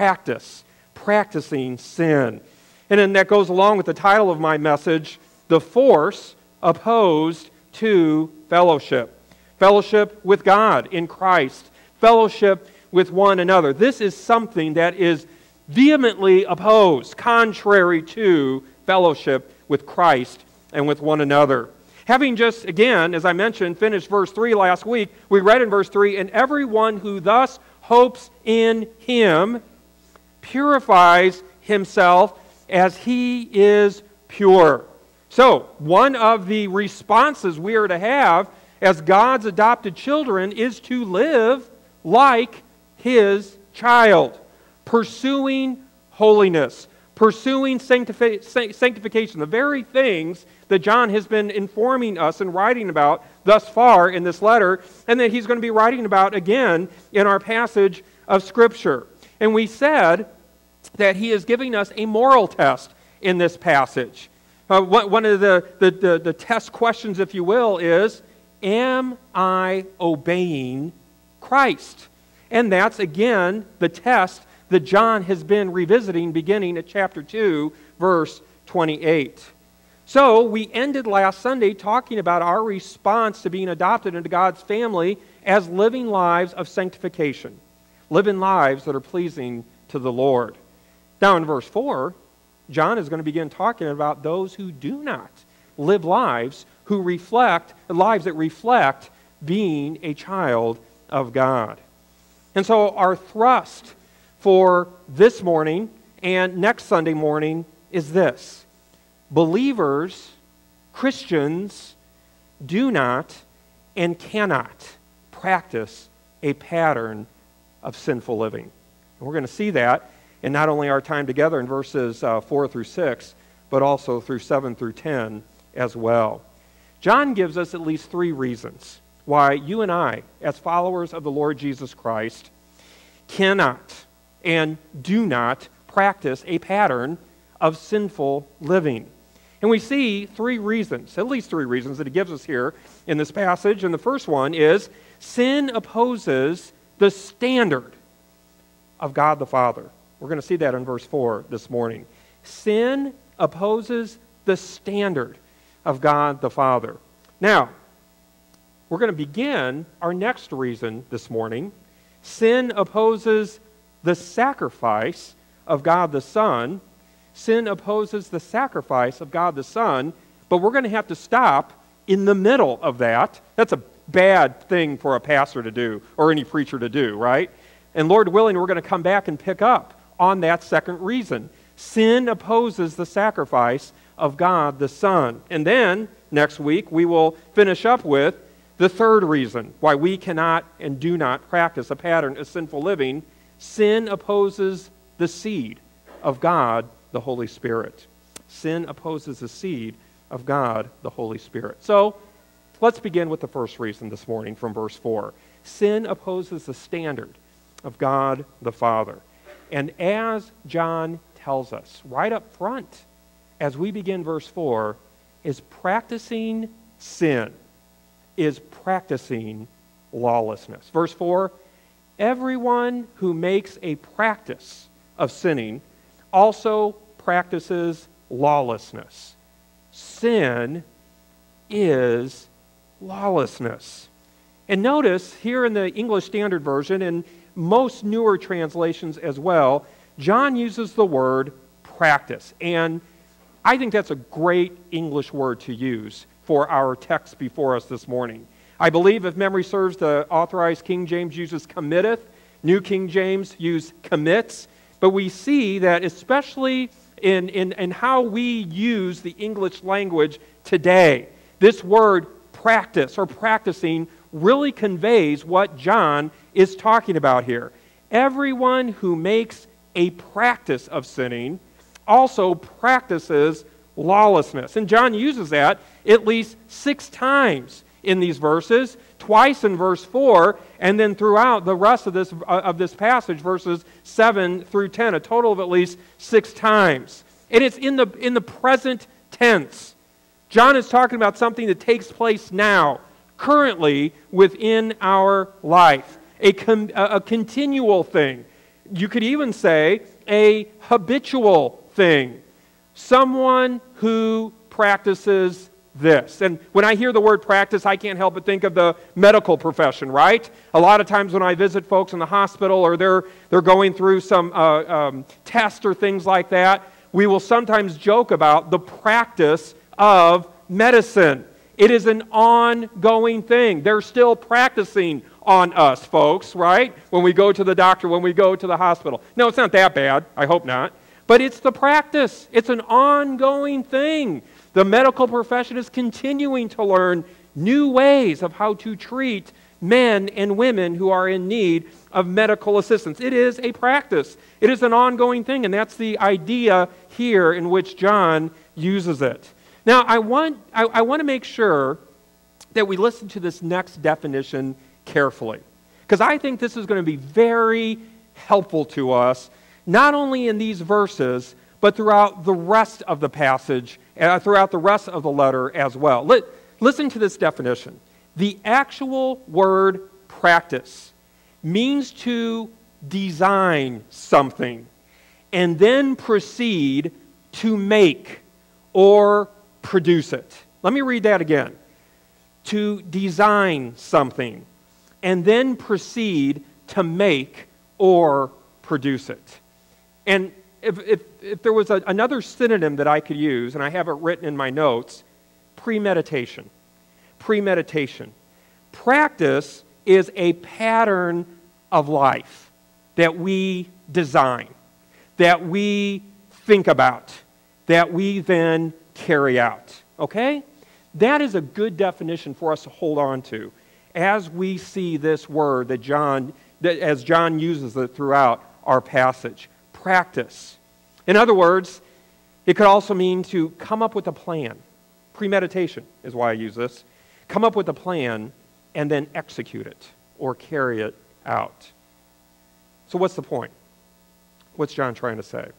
Speaker 1: Practicing sin. And then that goes along with the title of my message, The Force Opposed to Fellowship. Fellowship with God in Christ. Fellowship with one another. This is something that is vehemently opposed, contrary to fellowship with Christ and with one another. Having just, again, as I mentioned, finished verse 3 last week, we read in verse 3, and everyone who thus hopes in Him purifies himself as He is pure. So, one of the responses we are to have as God's adopted children is to live like His child, pursuing holiness, pursuing sanctification, the very things that John has been informing us and writing about thus far in this letter, and that he's going to be writing about again in our passage of Scripture. And we said that he is giving us a moral test in this passage. One of the test questions, if you will, is, am I obeying Christ? And that's, again, the test that John has been revisiting beginning at chapter 2, verse 28. So we ended last Sunday talking about our response to being adopted into God's family as living lives of sanctification, living lives that are pleasing to the Lord. Now in verse 4, John is going to begin talking about those who do not live lives that reflect being a child of God. And so our thrust for this morning and next Sunday morning is this. Believers, Christians, do not and cannot practice a pattern of sinful living. And we're going to see that in not only our time together in verses 4 through 6, but also through 7 through 10 as well. John gives us at least 3 reasons why you and I, as followers of the Lord Jesus Christ, cannot and do not practice a pattern of sinful living. And we see 3 reasons, at least 3 reasons that he gives us here in this passage. And the first one is sin opposes the standard of God the Father. We're going to see that in verse 4 this morning. Sin opposes the standard of God the Father. Now, we're going to begin our next reason this morning. Sin opposes the sacrifice of God the Son. Sin opposes the sacrifice of God the Son, but we're going to have to stop in the middle of that. That's a bad thing for a pastor to do or any preacher to do, right? And Lord willing, we're going to come back and pick up on that second reason. Sin opposes the sacrifice of God the Son. And then, next week, we will finish up with the third reason why we cannot and do not practice a pattern of sinful living. Sin opposes the seed of God, the Holy Spirit. Sin opposes the seed of God, the Holy Spirit. So, let's begin with the first reason this morning from verse 4. Sin opposes the standard of God the Father. And as John tells us right up front, as we begin verse 4, is practicing sin, is practicing lawlessness. Verse 4, everyone who makes a practice of sinning also practices lawlessness. Sin is lawlessness. And notice here in the English Standard Version and most newer translations as well, John uses the word practice. And I think that's a great English word to use for our text before us this morning. I believe, if memory serves, the Authorized King James uses committeth. New King James use commits. But we see that especially in how we use the English language today, this word practice or practicing really conveys what John is talking about here. Everyone who makes a practice of sinning also practices lawlessness. And John uses that at least 6 times in these verses, twice in verse 4, and then throughout the rest of this passage, verses 7 through 10, a total of at least 6 times. And it's in the present tense. John is talking about something that takes place now, currently within our life, a continual thing. You could even say a habitual thing. Someone who practices this. And when I hear the word practice, I can't help but think of the medical profession, right? A lot of times when I visit folks in the hospital or they're going through some test or things like that, we will sometimes joke about the practice of medicine. It is an ongoing thing. They're still practicing on us, folks, right? When we go to the doctor, when we go to the hospital. No, it's not that bad. I hope not. But it's the practice. It's an ongoing thing. The medical profession is continuing to learn new ways of how to treat men and women who are in need of medical assistance. It is a practice. It is an ongoing thing, and that's the idea here in which John uses it. Now, I want to make sure that we listen to this next definition carefully, because I think this is going to be very helpful to us, not only in these verses, but throughout the rest of the passage, throughout the rest of the letter as well. Listen to this definition. The actual word practice means to design something and then proceed to make or produce it. Let me read that again. To design something and then proceed to make or produce it. And if there was another synonym that I could use, and I have it written in my notes, premeditation. Premeditation. Practice is a pattern of life that we design, that we think about, that we then carry out. Okay? That is a good definition for us to hold on to as we see this word as John uses it throughout our passage. Practice. In other words, it could also mean to come up with a plan. Premeditation is why I use this. Come up with a plan and then execute it or carry it out. So what's the point? What's John trying to say?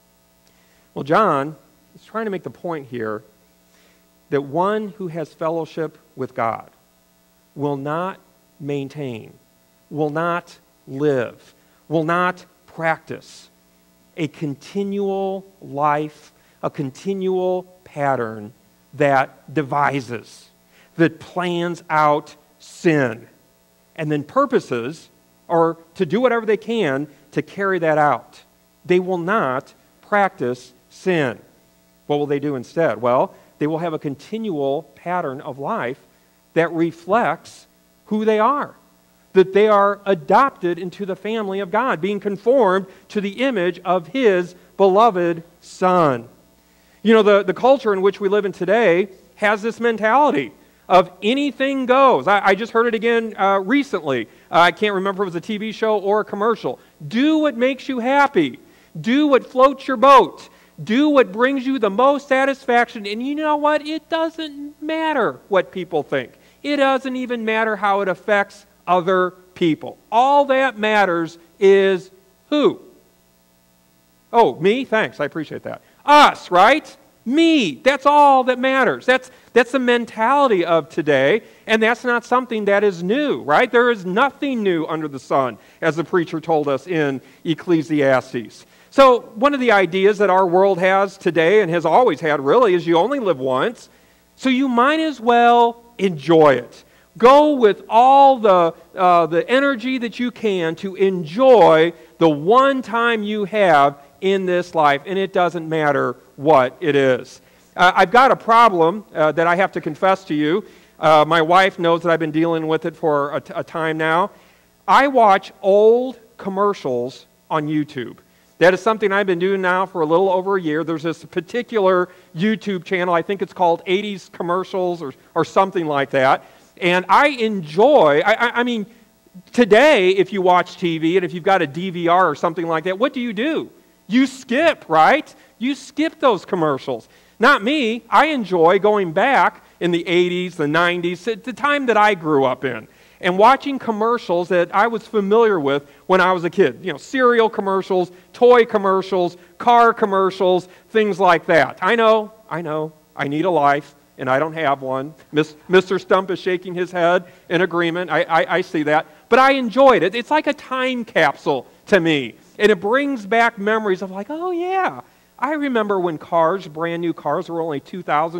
Speaker 1: Well, John is trying to make the point here that one who has fellowship with God will not maintain, will not live, will not practice a continual life, a continual pattern that devises, that plans out sin, and then purposes or to do whatever they can to carry that out. They will not practice sin. What will they do instead? Well, they will have a continual pattern of life that reflects who they are, that they are adopted into the family of God, being conformed to the image of His beloved Son. You know, the culture in which we live in today has this mentality of anything goes. I just heard it again recently. I can't remember if it was a TV show or a commercial. Do what makes you happy. Do what floats your boat. Do what brings you the most satisfaction. And you know what? It doesn't matter what people think. It doesn't even matter how it affects other people. All that matters is who? Oh, me? Thanks. I appreciate that. Us, right? Me. That's all that matters. That's the mentality of today, and that's not something that is new, right? There is nothing new under the sun, as the preacher told us in Ecclesiastes. So one of the ideas that our world has today and has always had really is you only live once, so you might as well enjoy it. Go with all the energy that you can to enjoy the one time you have in this life, and it doesn't matter what it is. I've got a problem that I have to confess to you. My wife knows that I've been dealing with it for a time now. I watch old commercials on YouTube. That is something I've been doing now for a little over a year. There's this particular YouTube channel, I think it's called 80s Commercials or something like that. And I enjoy, I mean, today, if you watch TV and if you've got a DVR or something like that, what do? You skip, right? You skip those commercials. Not me. I enjoy going back in the 80s, the 90s, the time that I grew up in, and watching commercials that I was familiar with when I was a kid. You know, cereal commercials, toy commercials, car commercials, things like that. I know, I need a life, and I don't have one. Mr. Stump is shaking his head in agreement. I see that. But I enjoyed it. It's like a time capsule to me. And it brings back memories of like, oh yeah, I remember when brand new cars were only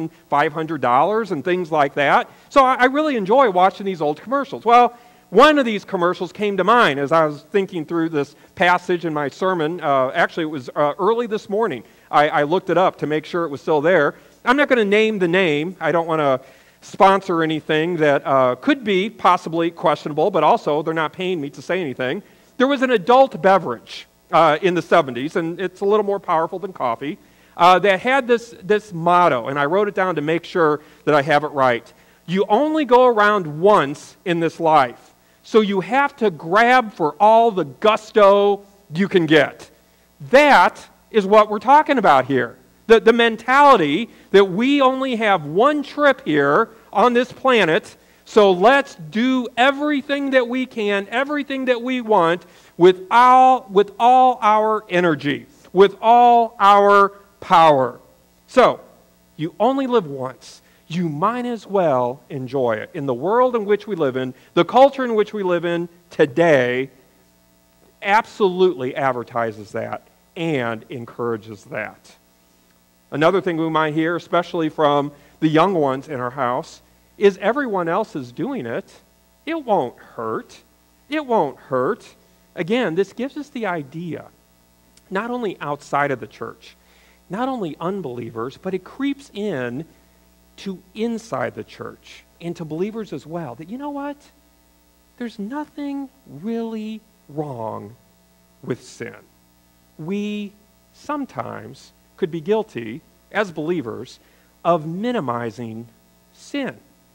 Speaker 1: $2,500 and things like that. So I really enjoy watching these old commercials. Well, one of these commercials came to mind as I was thinking through this passage in my sermon. Actually, it was early this morning. I looked it up to make sure it was still there. I'm not going to name the name. I don't want to sponsor anything that could be possibly questionable, but also they're not paying me to say anything. There was an adult beverage in the 70s, and it's a little more powerful than coffee, that had this motto, and I wrote it down to make sure that I have it right. You only go around once in this life, so you have to grab for all the gusto you can get. That is what we're talking about here. The mentality that we only have one trip here on this planet, so let's do everything that we can, everything that we want with all our energy, with all our power. So, you only live once. You might as well enjoy it. In the world in which we live in, the culture in which we live in today, absolutely advertises that and encourages that. Another thing we might hear, especially from the young ones in our house, is everyone else is doing it. It won't hurt. It won't hurt. Again, this gives us the idea, not only outside of the church, not only unbelievers, but it creeps in to inside the church and to believers as well, that you know what? There's nothing really wrong with sin. We sometimes could be guilty, as believers, of minimizing sin.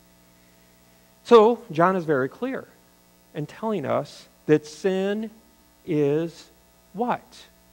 Speaker 1: So, John is very clear in telling us that sin is what?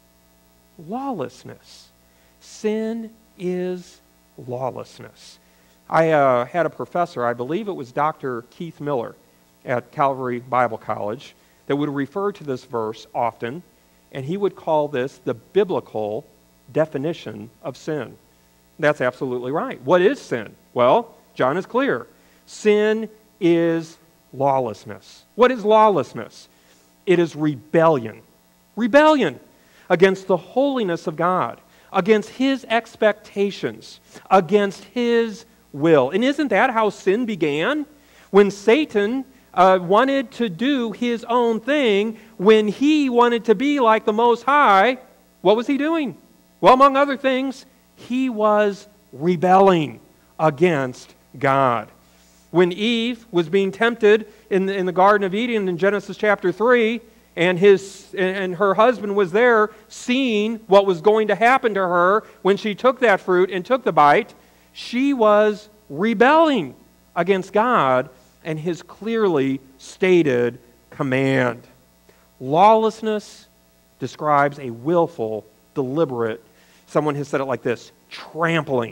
Speaker 1: Lawlessness. Sin is lawlessness. I had a professor, I believe it was Dr. Keith Miller at Calvary Bible College, that would refer to this verse often, and he would call this the biblical definition of sin. That's absolutely right. What is sin? Well, John is clear. Sin is lawlessness. What is lawlessness? It is rebellion. Rebellion against the holiness of God, against His expectations, against His will. And isn't that how sin began? When Satan wanted to do his own thing, when he wanted to be like the Most High, what was he doing? Well, among other things, he was rebelling against God. When Eve was being tempted in the Garden of Eden in Genesis chapter 3, and her husband was there seeing what was going to happen to her when she took that fruit and took the bite, she was rebelling against God and His clearly stated command. Lawlessness describes a willful, deliberate, someone has said it like this, trampling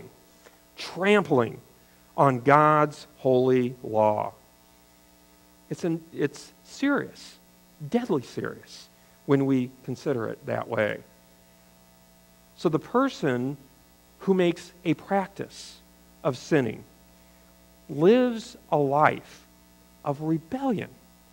Speaker 1: on God's holy law. It's serious, deadly serious when we consider it that way. So the person who makes a practice of sinning lives a life of rebellion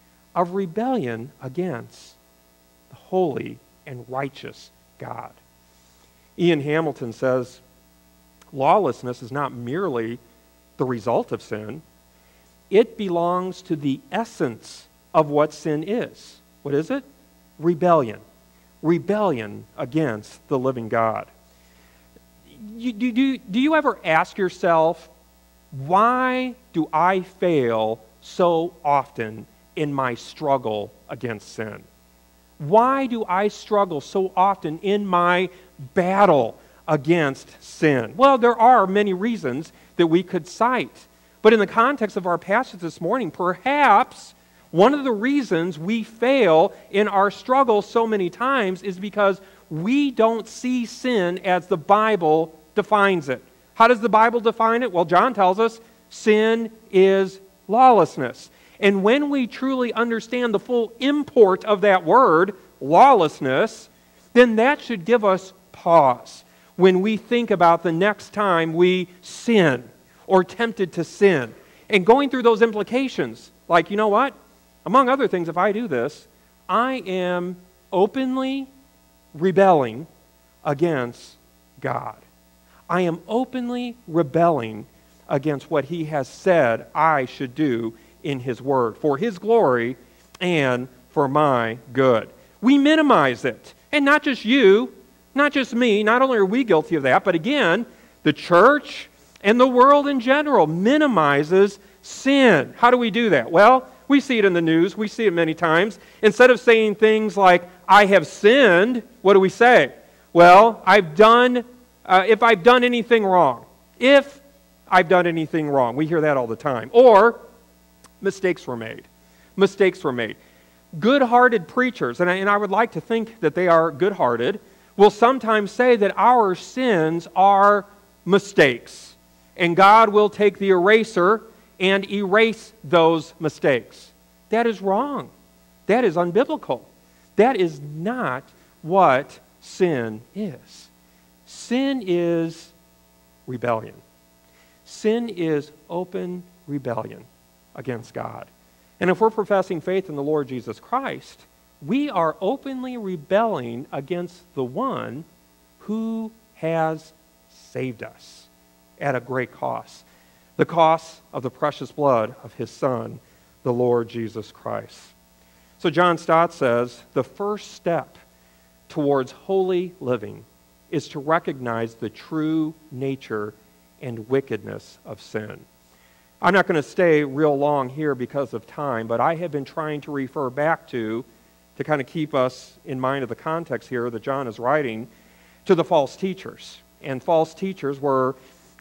Speaker 1: against the holy and righteous God. Ian Hamilton says, lawlessness is not merely the result of sin. it belongs to the essence of what sin is. What is it? Rebellion. Rebellion against the living God. Do you ever ask yourself, why do I fail so often in my struggle against sin? Why do I struggle so often in my battle against sin? Well, there are many reasons that we could cite. But in the context of our passage this morning, perhaps one of the reasons we fail in our struggle so many times is because we don't see sin as the Bible defines it. How does the Bible define it? Well, John tells us sin is lawlessness. And when we truly understand the full import of that word, lawlessness, then that should give us pause when we think about the next time we sin or tempted to sin. And going through those implications, like, you know what? Among other things, if I do this, I am openly rebelling against God. I am openly rebelling against what He has said I should do in His Word, for His glory and for my good. We minimize it. And not just you, not just me, not only are we guilty of that, but again, the church and the world in general minimizes sin. How do we do that? Well, we see it in the news. We see it many times. Instead of saying things like, I have sinned, what do we say? Well, if I've done anything wrong. If I've done anything wrong. We hear that all the time. Or, mistakes were made. Mistakes were made. Good-hearted preachers, and I would like to think that they are good-hearted, will sometimes say that our sins are mistakes. And God will take the eraser and erase those mistakes. That is wrong. That is unbiblical. That is not what sin is. Sin is rebellion. Sin is open rebellion against God. And if we're professing faith in the Lord Jesus Christ, we are openly rebelling against the one who has saved us at a great cost. The cost of the precious blood of His Son, the Lord Jesus Christ. So John Stott says, the first step towards holy living is to recognize the true nature and wickedness of sin. I'm not going to stay real long here because of time, but I have been trying to refer back to kind of keep us in mind of the context here that John is writing, to the false teachers. And false teachers were,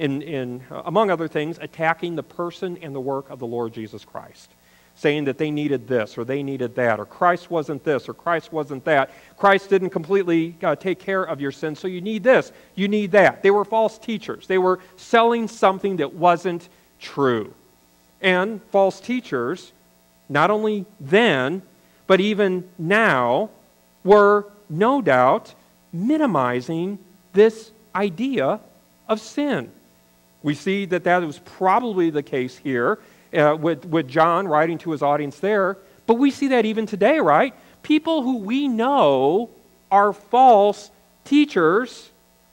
Speaker 1: among other things, attacking the person and the work of the Lord Jesus Christ, saying that they needed this or they needed that, or Christ wasn't this or Christ wasn't that. Christ didn't completely take care of your sin, so you need this, you need that. They were false teachers. They were selling something that wasn't true. And false teachers, not only then, but even now, were no doubt minimizing this idea of sin. We see that was probably the case here with John writing to his audience there, but we see that even today, right? People who we know are false teachers,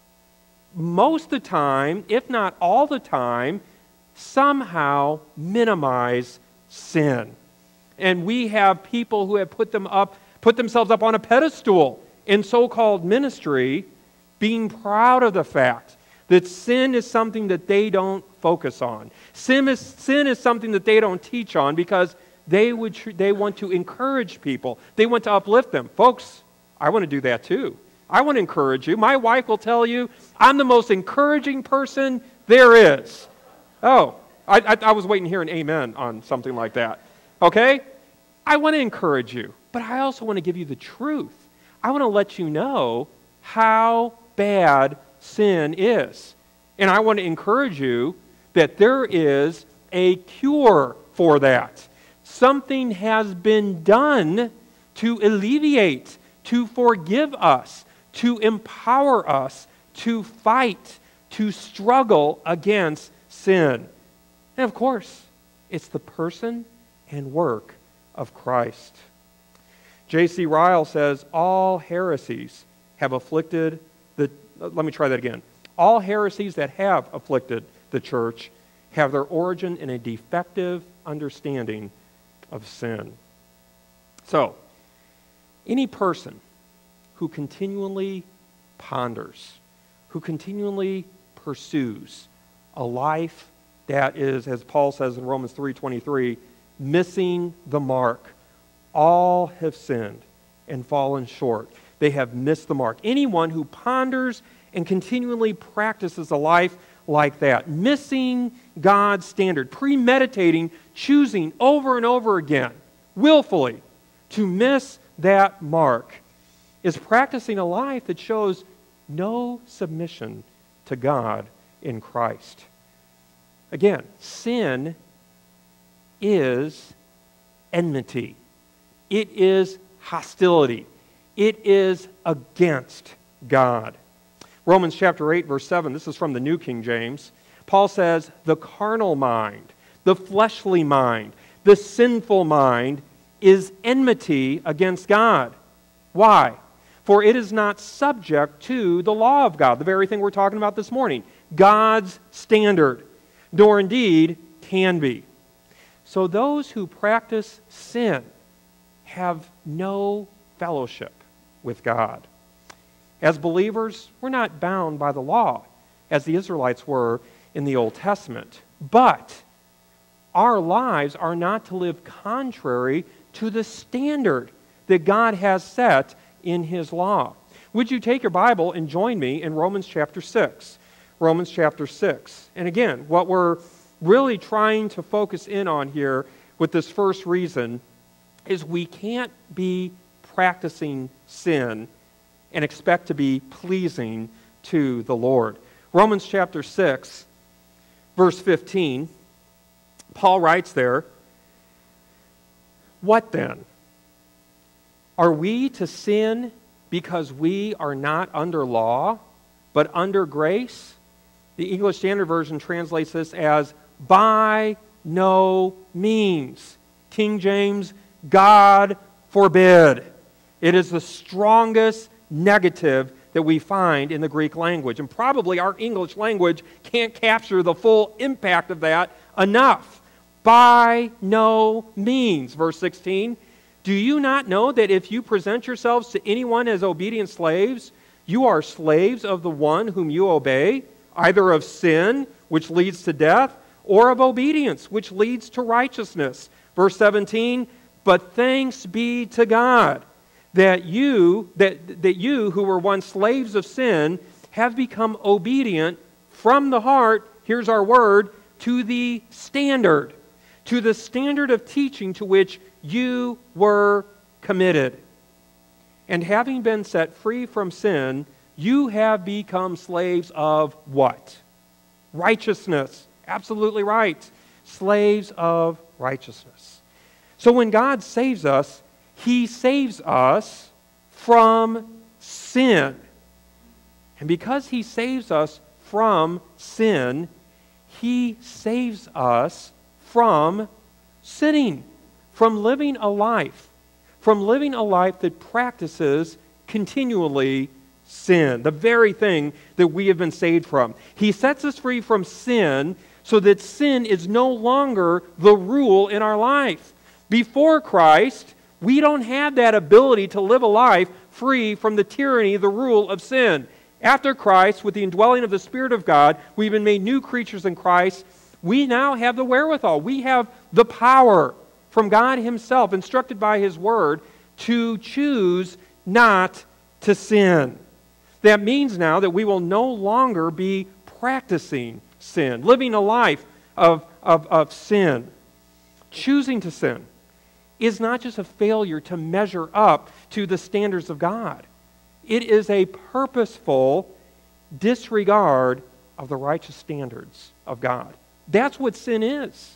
Speaker 1: most of the time, if not all the time, somehow minimize sin. And we have people who have put themselves up on a pedestal in so-called ministry, being proud of the fact that sin is something that they don't focus on. Sin is something that they don't teach on because they want to encourage people. They want to uplift them. Folks, I want to do that too. I want to encourage you. My wife will tell you, I'm the most encouraging person there is. Oh, I was waiting to hear an amen on something like that. Okay? I want to encourage you, but I also want to give you the truth. I want to let you know how bad sin is. And I want to encourage you that there is a cure for that. Something has been done to alleviate, to forgive us, to empower us to fight, to struggle against sin. And of course, it's the person and work of Christ. J.C. Ryle says, all heresies have afflicted the... Let me try that again. All heresies that have afflicted the church have their origin in a defective understanding of sin. So, any person who continually ponders, who continually pursues a life that is, as Paul says in Romans 3:23, missing the mark, all have sinned and fallen short. They have missed the mark. Anyone who ponders and continually practices a life like that, missing God's standard, premeditating, choosing over and over again, willfully, to miss that mark, is practicing a life that shows no submission to God in Christ. Again, sin is enmity. It is hostility. It is against God. Romans chapter 8, verse 7, this is from the New King James. Paul says, the carnal mind, the fleshly mind, the sinful mind is enmity against God. Why? For it is not subject to the law of God, the very thing we're talking about this morning, God's standard, nor indeed can be. So those who practice sin have no fellowship with God. As believers, we're not bound by the law, as the Israelites were in the Old Testament. But our lives are not to live contrary to the standard that God has set in His law. Would you take your Bible and join me in Romans chapter 6? Romans chapter 6. And again, what we're really trying to focus in on here with this first reason is we can't be practicing sin and expect to be pleasing to the Lord. Romans chapter 6, verse 15, Paul writes there, "What then? Are we to sin because we are not under law, but under grace?" The English Standard Version translates this as, "By no means." King James, "God forbid." It is the strongest negative that we find in the Greek language. And probably our English language can't capture the full impact of that enough. By no means. Verse 16, "Do you not know that if you present yourselves to anyone as obedient slaves, you are slaves of the one whom you obey, either of sin, which leads to death, or of obedience, which leads to righteousness?" Verse 17, "But thanks be to God that you who were once slaves of sin have become obedient from the heart," here's our word, "to the standard of teaching to which you were committed. And having been set free from sin, you have become slaves of" what? Righteousness. Absolutely right. Slaves of righteousness. So when God saves us, He saves us from sin. And because He saves us from sin, He saves us from sinning, from living a life that practices continually sin, the very thing that we have been saved from. He sets us free from sin so that sin is no longer the rule in our life. Before Christ, we don't have that ability to live a life free from the tyranny, the rule of sin. After Christ, with the indwelling of the Spirit of God, we've been made new creatures in Christ. We now have the wherewithal. We have the power from God Himself, instructed by His Word, to choose not to sin. That means now that we will no longer be practicing sin, living a life of sin. Choosing to sin is not just a failure to measure up to the standards of God. It is a purposeful disregard of the righteous standards of God. That's what sin is.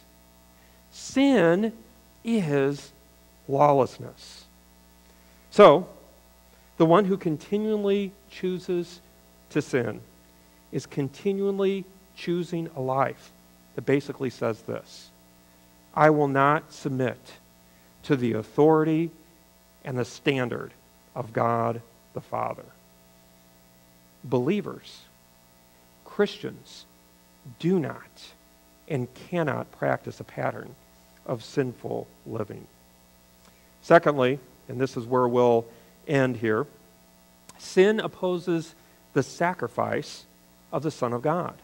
Speaker 1: Sin is lawlessness. So, the one who continually chooses to sin is continually choosing a life that basically says this: I will not submit to the authority and the standard of God the Father. Believers, Christians, do not and cannot practice a pattern of sinful living. Secondly, and this is where we'll end here, sin opposes the sacrifice of the Son of God.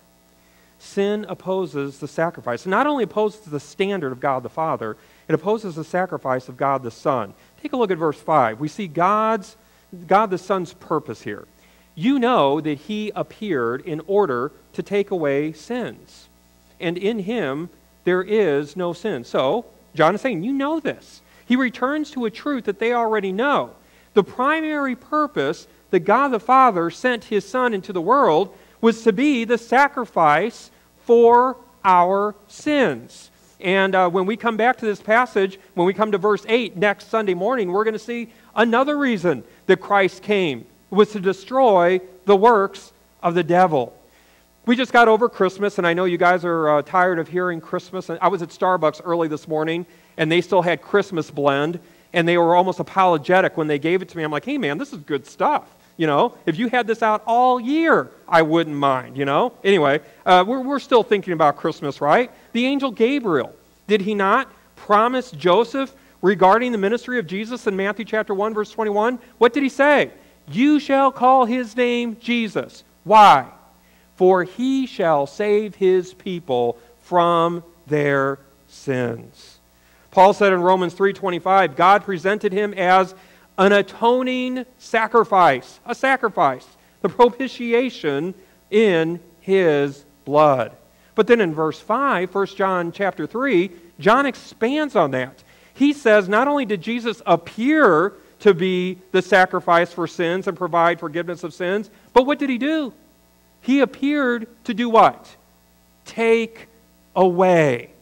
Speaker 1: Sin opposes the sacrifice. It not only opposes the standard of God the Father, it opposes the sacrifice of God the Son. Take a look at verse 5. We see God the Son's purpose here. You know that he appeared in order to take away sins, and in him there is no sin. So, John is saying, you know this. He returns to a truth that they already know. The primary purpose that God the Father sent his Son into the world was to be the sacrifice for our sins. And when we come back to this passage, when we come to verse 8 next Sunday morning, we're going to see another reason that Christ came, was to destroy the works of the devil. We just got over Christmas, and I know you guys are tired of hearing Christmas. I was at Starbucks early this morning, and they still had Christmas blend, and they were almost apologetic when they gave it to me. I'm like, hey man, this is good stuff. You know, if you had this out all year, I wouldn't mind, you know. Anyway, we're still thinking about Christmas, right? The angel Gabriel, did he not promise Joseph regarding the ministry of Jesus in Matthew chapter 1, verse 21? What did he say? You shall call his name Jesus. Why? For he shall save his people from their sins. Paul said in Romans 3:25, God presented him as an atoning sacrifice, a sacrifice, the propitiation in his blood. But then in verse 5, 1 John chapter 3, John expands on that. He says not only did Jesus appear to be the sacrifice for sins and provide forgiveness of sins, but what did he do? He appeared to do what? Take away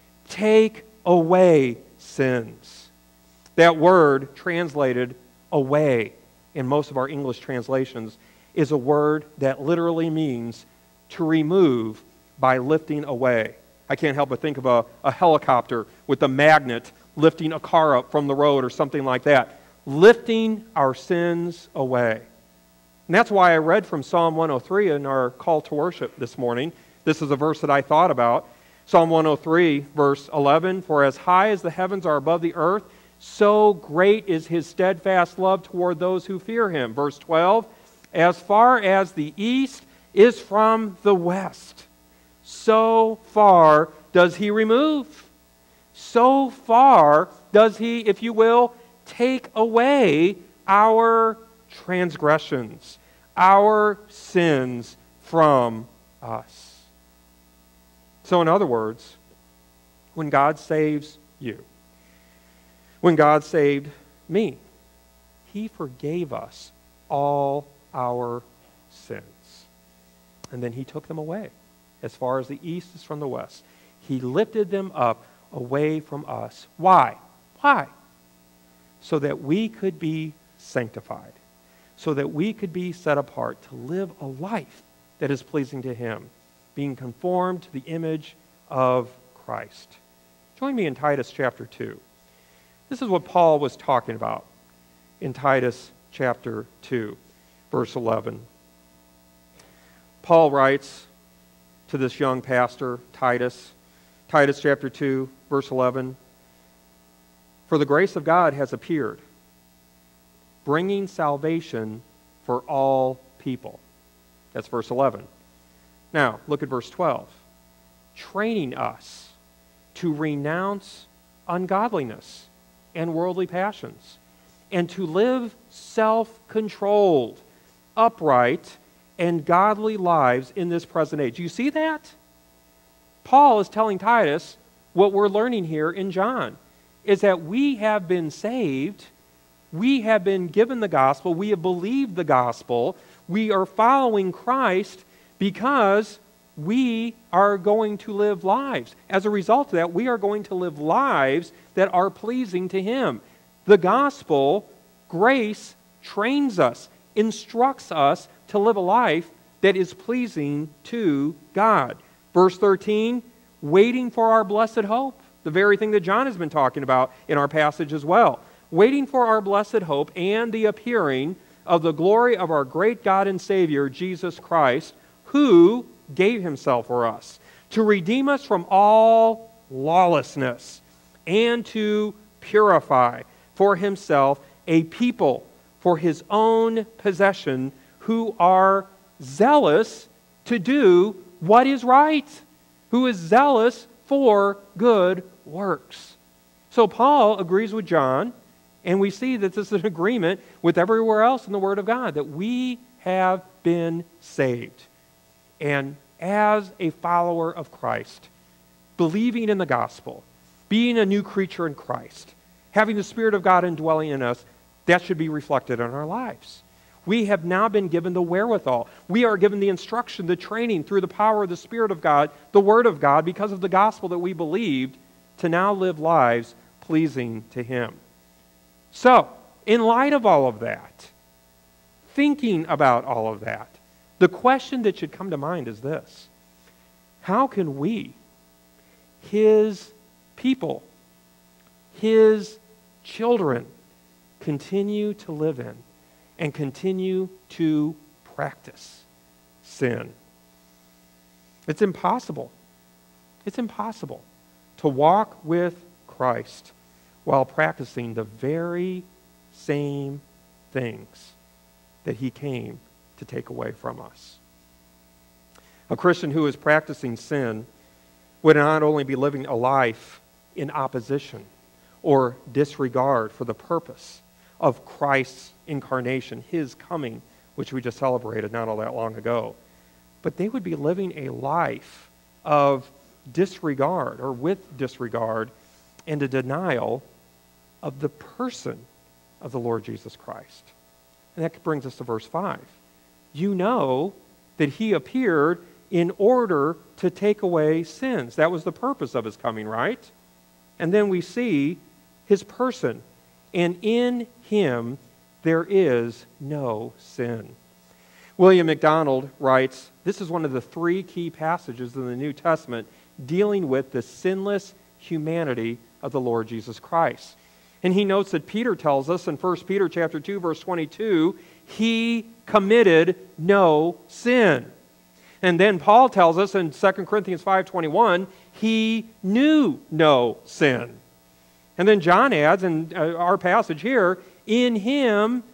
Speaker 1: sins. That word translated away in most of our English translations is a word that literally means to remove by lifting away. I can't help but think of a helicopter with a magnet lifting a car up from the road or something like that. Lifting our sins away. And that's why I read from Psalm 103 in our call to worship this morning. This is a verse that I thought about. Psalm 103, verse 11, for as high as the heavens are above the earth, so great is his steadfast love toward those who fear him. Verse 12, as far as the east is from the west, so far does he remove. So far does he, if you will, take away our transgressions, our sins from us. So in other words, when God saves you, when God saved me, he forgave us all our sins. And then he took them away as far as the east is from the west. He lifted them up away from us. Why? Why? So that we could be sanctified, so that we could be set apart to live a life that is pleasing to him, being conformed to the image of Christ. Join me in Titus chapter 2. This is what Paul was talking about in Titus chapter 2, verse 11. Paul writes to this young pastor, Titus chapter 2, verse 11, for the grace of God has appeared, bringing salvation for all people. That's verse 11. Now, look at verse 12. Training us to renounce ungodliness and worldly passions, and to live self-controlled, upright, and godly lives in this present age. You see that? Paul is telling Titus what we're learning here in John, is that we have been saved, we have been given the gospel, we have believed the gospel, we are following Christ because we are going to live lives. As a result of that, we are going to live lives that are pleasing to him. The gospel, grace, trains us, instructs us to live a life that is pleasing to God. Verse 13, waiting for our blessed hope, the very thing that John has been talking about in our passage as well. Waiting for our blessed hope and the appearing of the glory of our great God and Savior, Jesus Christ, who gave himself for us, to redeem us from all lawlessness, and to purify for himself a people for his own possession, who are zealous to do what is right, who is zealous for good works. So Paul agrees with John, and we see that this is an agreement with everywhere else in the Word of God, that we have been saved. And as a follower of Christ, believing in the gospel, being a new creature in Christ, having the Spirit of God indwelling in us, that should be reflected in our lives. We have now been given the wherewithal. We are given the instruction, the training through the power of the Spirit of God, the Word of God, because of the gospel that we believed, to now live lives pleasing to Him. So, in light of all of that, thinking about all of that, the question that should come to mind is this: how can we, His people, His children, continue to live in and continue to practice sin? It's impossible. It's impossible to walk with Christ while practicing the very same things that He came to take away from us. A Christian who is practicing sin would not only be living a life in opposition or disregard for the purpose of Christ's incarnation, His coming, which we just celebrated not all that long ago, but they would be living a life of disregard, or with disregard and a denial of the person of the Lord Jesus Christ. And that brings us to verse 5. You know that He appeared in order to take away sins. That was the purpose of His coming, right? And then we see His person. And in Him there is no sin. William MacDonald writes, this is one of the three key passages in the New Testament dealing with the sinless humanity of the Lord Jesus Christ. And he notes that Peter tells us in 1 Peter chapter 2, verse 22, He committed no sin. And then Paul tells us in 2 Corinthians 5:21, He knew no sin. And then John adds in our passage here, in Him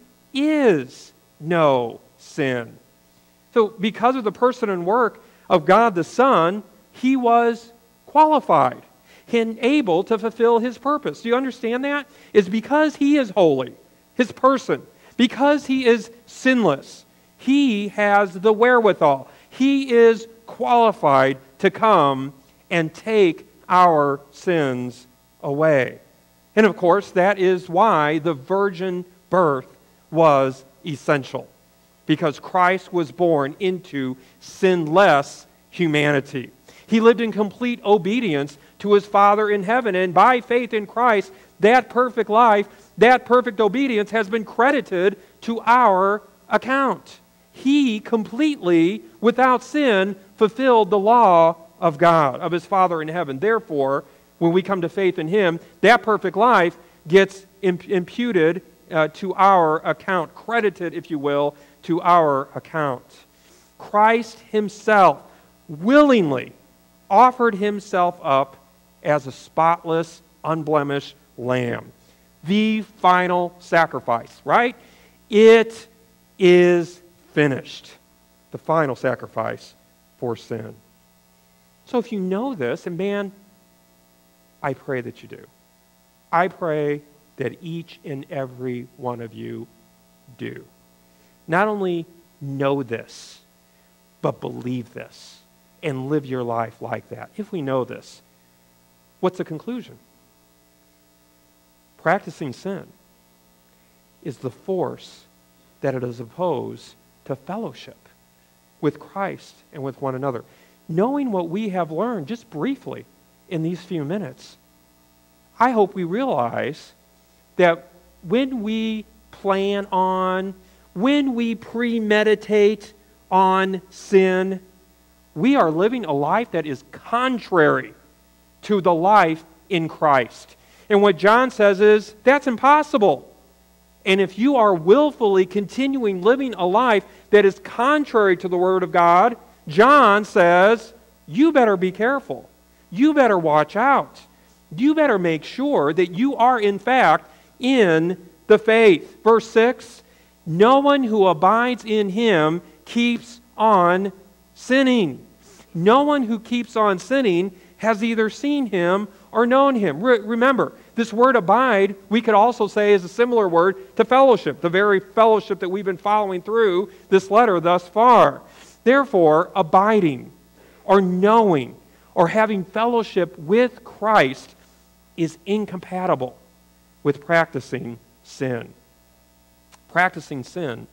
Speaker 1: is no sin. So because of the person and work of God the Son, He was qualified and able to fulfill His purpose. Do you understand that? It's because He is holy, His person, because He is sinless, He has the wherewithal. He is qualified to come and take our sins away. And of course, that is why the virgin birth was essential, because Christ was born into sinless humanity. He lived in complete obedience to His Father in heaven, and by faith in Christ, that perfect life, that perfect obedience has been credited to our account. He completely, without sin, fulfilled the law of God, of His Father in heaven. Therefore, when we come to faith in Him, that perfect life gets imputed to our account, credited, if you will, to our account. Christ Himself willingly offered Himself up as a spotless, unblemished lamb. The final sacrifice, right? It is finished. The final sacrifice for sin. So if you know this, and man, I pray that you do. I pray that each and every one of you do. Not only know this, but believe this and live your life like that. If we know this, what's the conclusion? Practicing sin is the force that it is opposed to fellowship with Christ and with one another. Knowing what we have learned just briefly in these few minutes, I hope we realize that when we plan on, when we premeditate on sin, we are living a life that is contrary to the life in Christ. And what John says is, that's impossible. And if you are willfully continuing living a life that is contrary to the Word of God, John says, you better be careful. You better watch out. You better make sure that you are, in fact, in the faith. Verse 6, no one who abides in him keeps on sinning. No one who keeps on sinning has either seen him or known him. Remember, this word abide, we could also say is a similar word to fellowship, the very fellowship that we've been following through this letter thus far. Therefore, abiding or knowing or having fellowship with Christ is incompatible with practicing sin. Practicing sin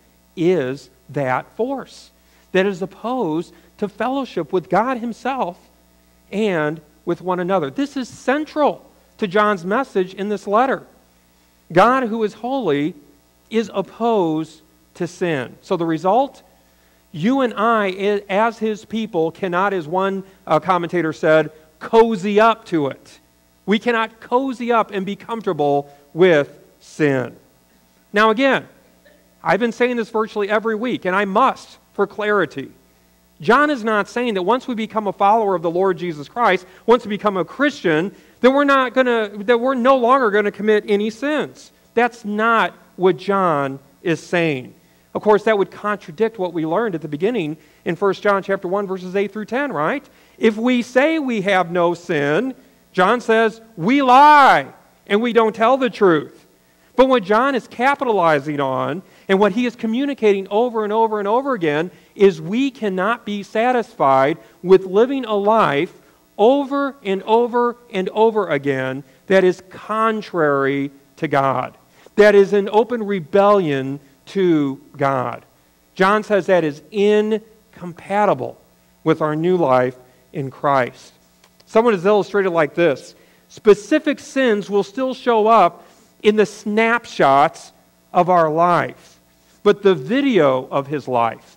Speaker 1: is that force that is opposed to fellowship with God himself and with one another. This is central to John's message in this letter. God, who is holy, is opposed to sin. So the result, you and I, as his people, cannot, as one commentator said, cozy up to it. We cannot cozy up and be comfortable with sin. Now again, I've been saying this virtually every week, and I must for clarity. John is not saying that once we become a follower of the Lord Jesus Christ, once we become a Christian, that we're no longer going to commit any sins. That's not what John is saying. Of course, that would contradict what we learned at the beginning in 1 John chapter 1, verses 8 through 10, right? If we say we have no sin, John says we lie and we don't tell the truth. But what John is capitalizing on and what he is communicating over and over and over again is we cannot be satisfied with living a life over and over and over again that is contrary to God, that is in open rebellion to God. John says that is incompatible with our new life in Christ. Someone has illustrated like this. Specific sins will still show up in the snapshots of our life, but the video of his life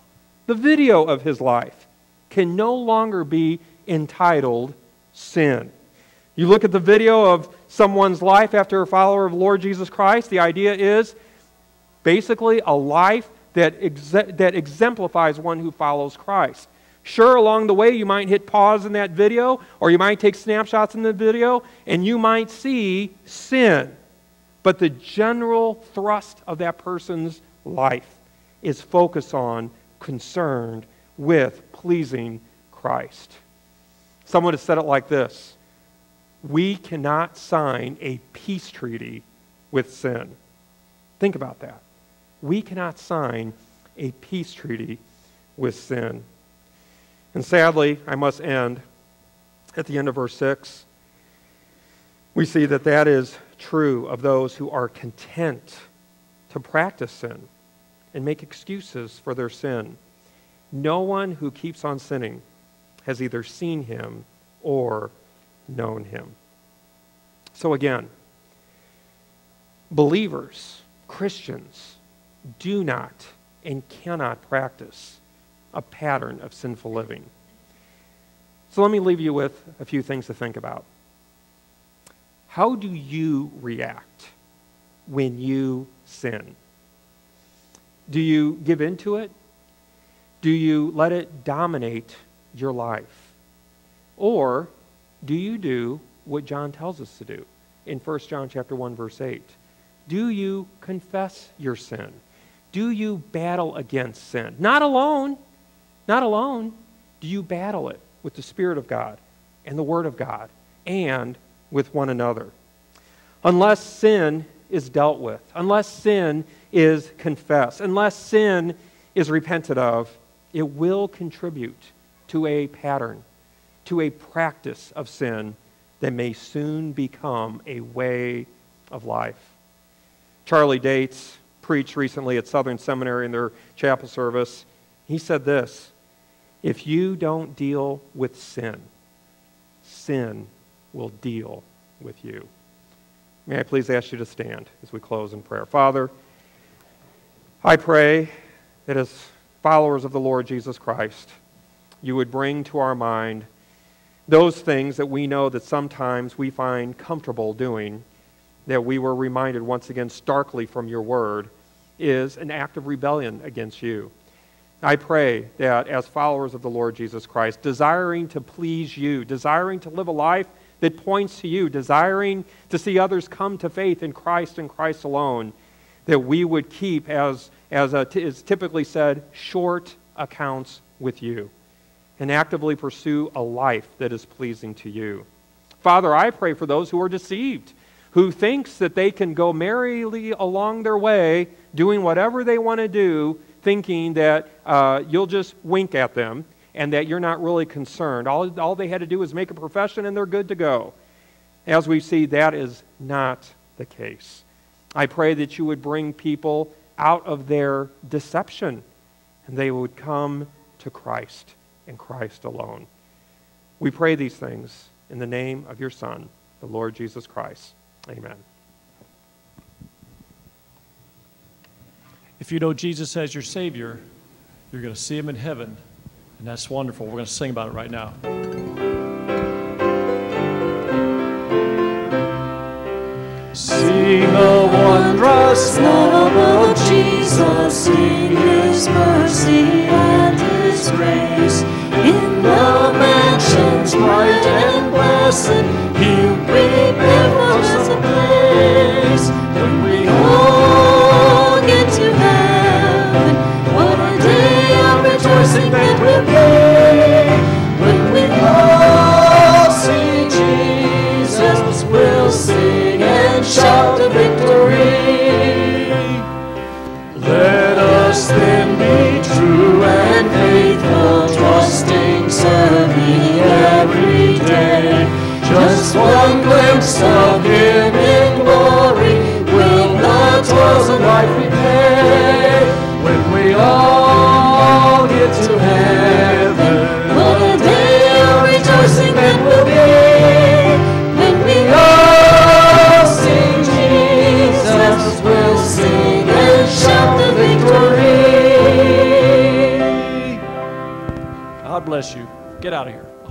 Speaker 1: can no longer be entitled sin. You look at the video of someone's life after a follower of Lord Jesus Christ, the idea is basically a life that exemplifies one who follows Christ. Sure, along the way you might hit pause in that video, or you might take snapshots in the video, and you might see sin. But the general thrust of that person's life is focused on, concerned with pleasing Christ. Someone has said it like this: we cannot sign a peace treaty with sin. Think about that. We cannot sign a peace treaty with sin. And sadly, I must end at the end of verse 6. We see that that is true of those who are content to practice sin and make excuses for their sin. No one who keeps on sinning has either seen him or known him. So again, believers, Christians, do not and cannot practice a pattern of sinful living. So let me leave you with a few things to think about. How do you react when you sin? Do you give in to it? Do you let it dominate your life? Or do you do what John tells us to do in 1 John chapter 1, verse 8? Do you confess your sin? Do you battle against sin? Not alone. Not alone. Do you battle it with the Spirit of God and the Word of God and with one another? Unless sin is dealt with, unless sin is confessed, unless sin is repented of, it will contribute to a pattern, to a practice of sin that may soon become a way of life. Charlie Dates preached recently at Southern Seminary in their chapel service. He said this: if you don't deal with sin, sin will deal with you. May I please ask you to stand as we close in prayer. Father, I pray that as followers of the Lord Jesus Christ, you would bring to our mind those things that we know that sometimes we find comfortable doing, that we were reminded once again starkly from your word is an act of rebellion against you. I pray that as followers of the Lord Jesus Christ, desiring to please you, desiring to live a life that points to you, desiring to see others come to faith in Christ and Christ alone, that we would keep, as is typically said, short accounts with you and actively pursue a life that is pleasing to you. Father, I pray for those who are deceived, who thinks that they can go merrily along their way, doing whatever they want to do, thinking that you'll just wink at them and that you're not really concerned. All they had to do was make a profession and they're good to go. As we see, that is not the case. I pray that you would bring people out of their deception and they would come to Christ and Christ alone. We pray these things in the name of your Son, the Lord Jesus Christ. Amen.
Speaker 2: If you know Jesus as your Savior, you're going to see him in heaven, and that's wonderful. We're going to sing about it right now. Sing the wondrous love of Jesus,
Speaker 3: sing his mercy and his grace. In the mansions bright and blessed, he'll prepare for us a place. When we all get to heaven, what a day of rejoicing that will be. When we all see Jesus, we'll sing and shout the victory. Let us then be true and faithful, trusting, serving every day. Just one glimpse of him in glory will the toils of life repay. When we all get to heaven, what a day of rejoicing that will be. When we all sing Jesus, we'll sing and shout the victory.
Speaker 2: God bless you. Get out of here.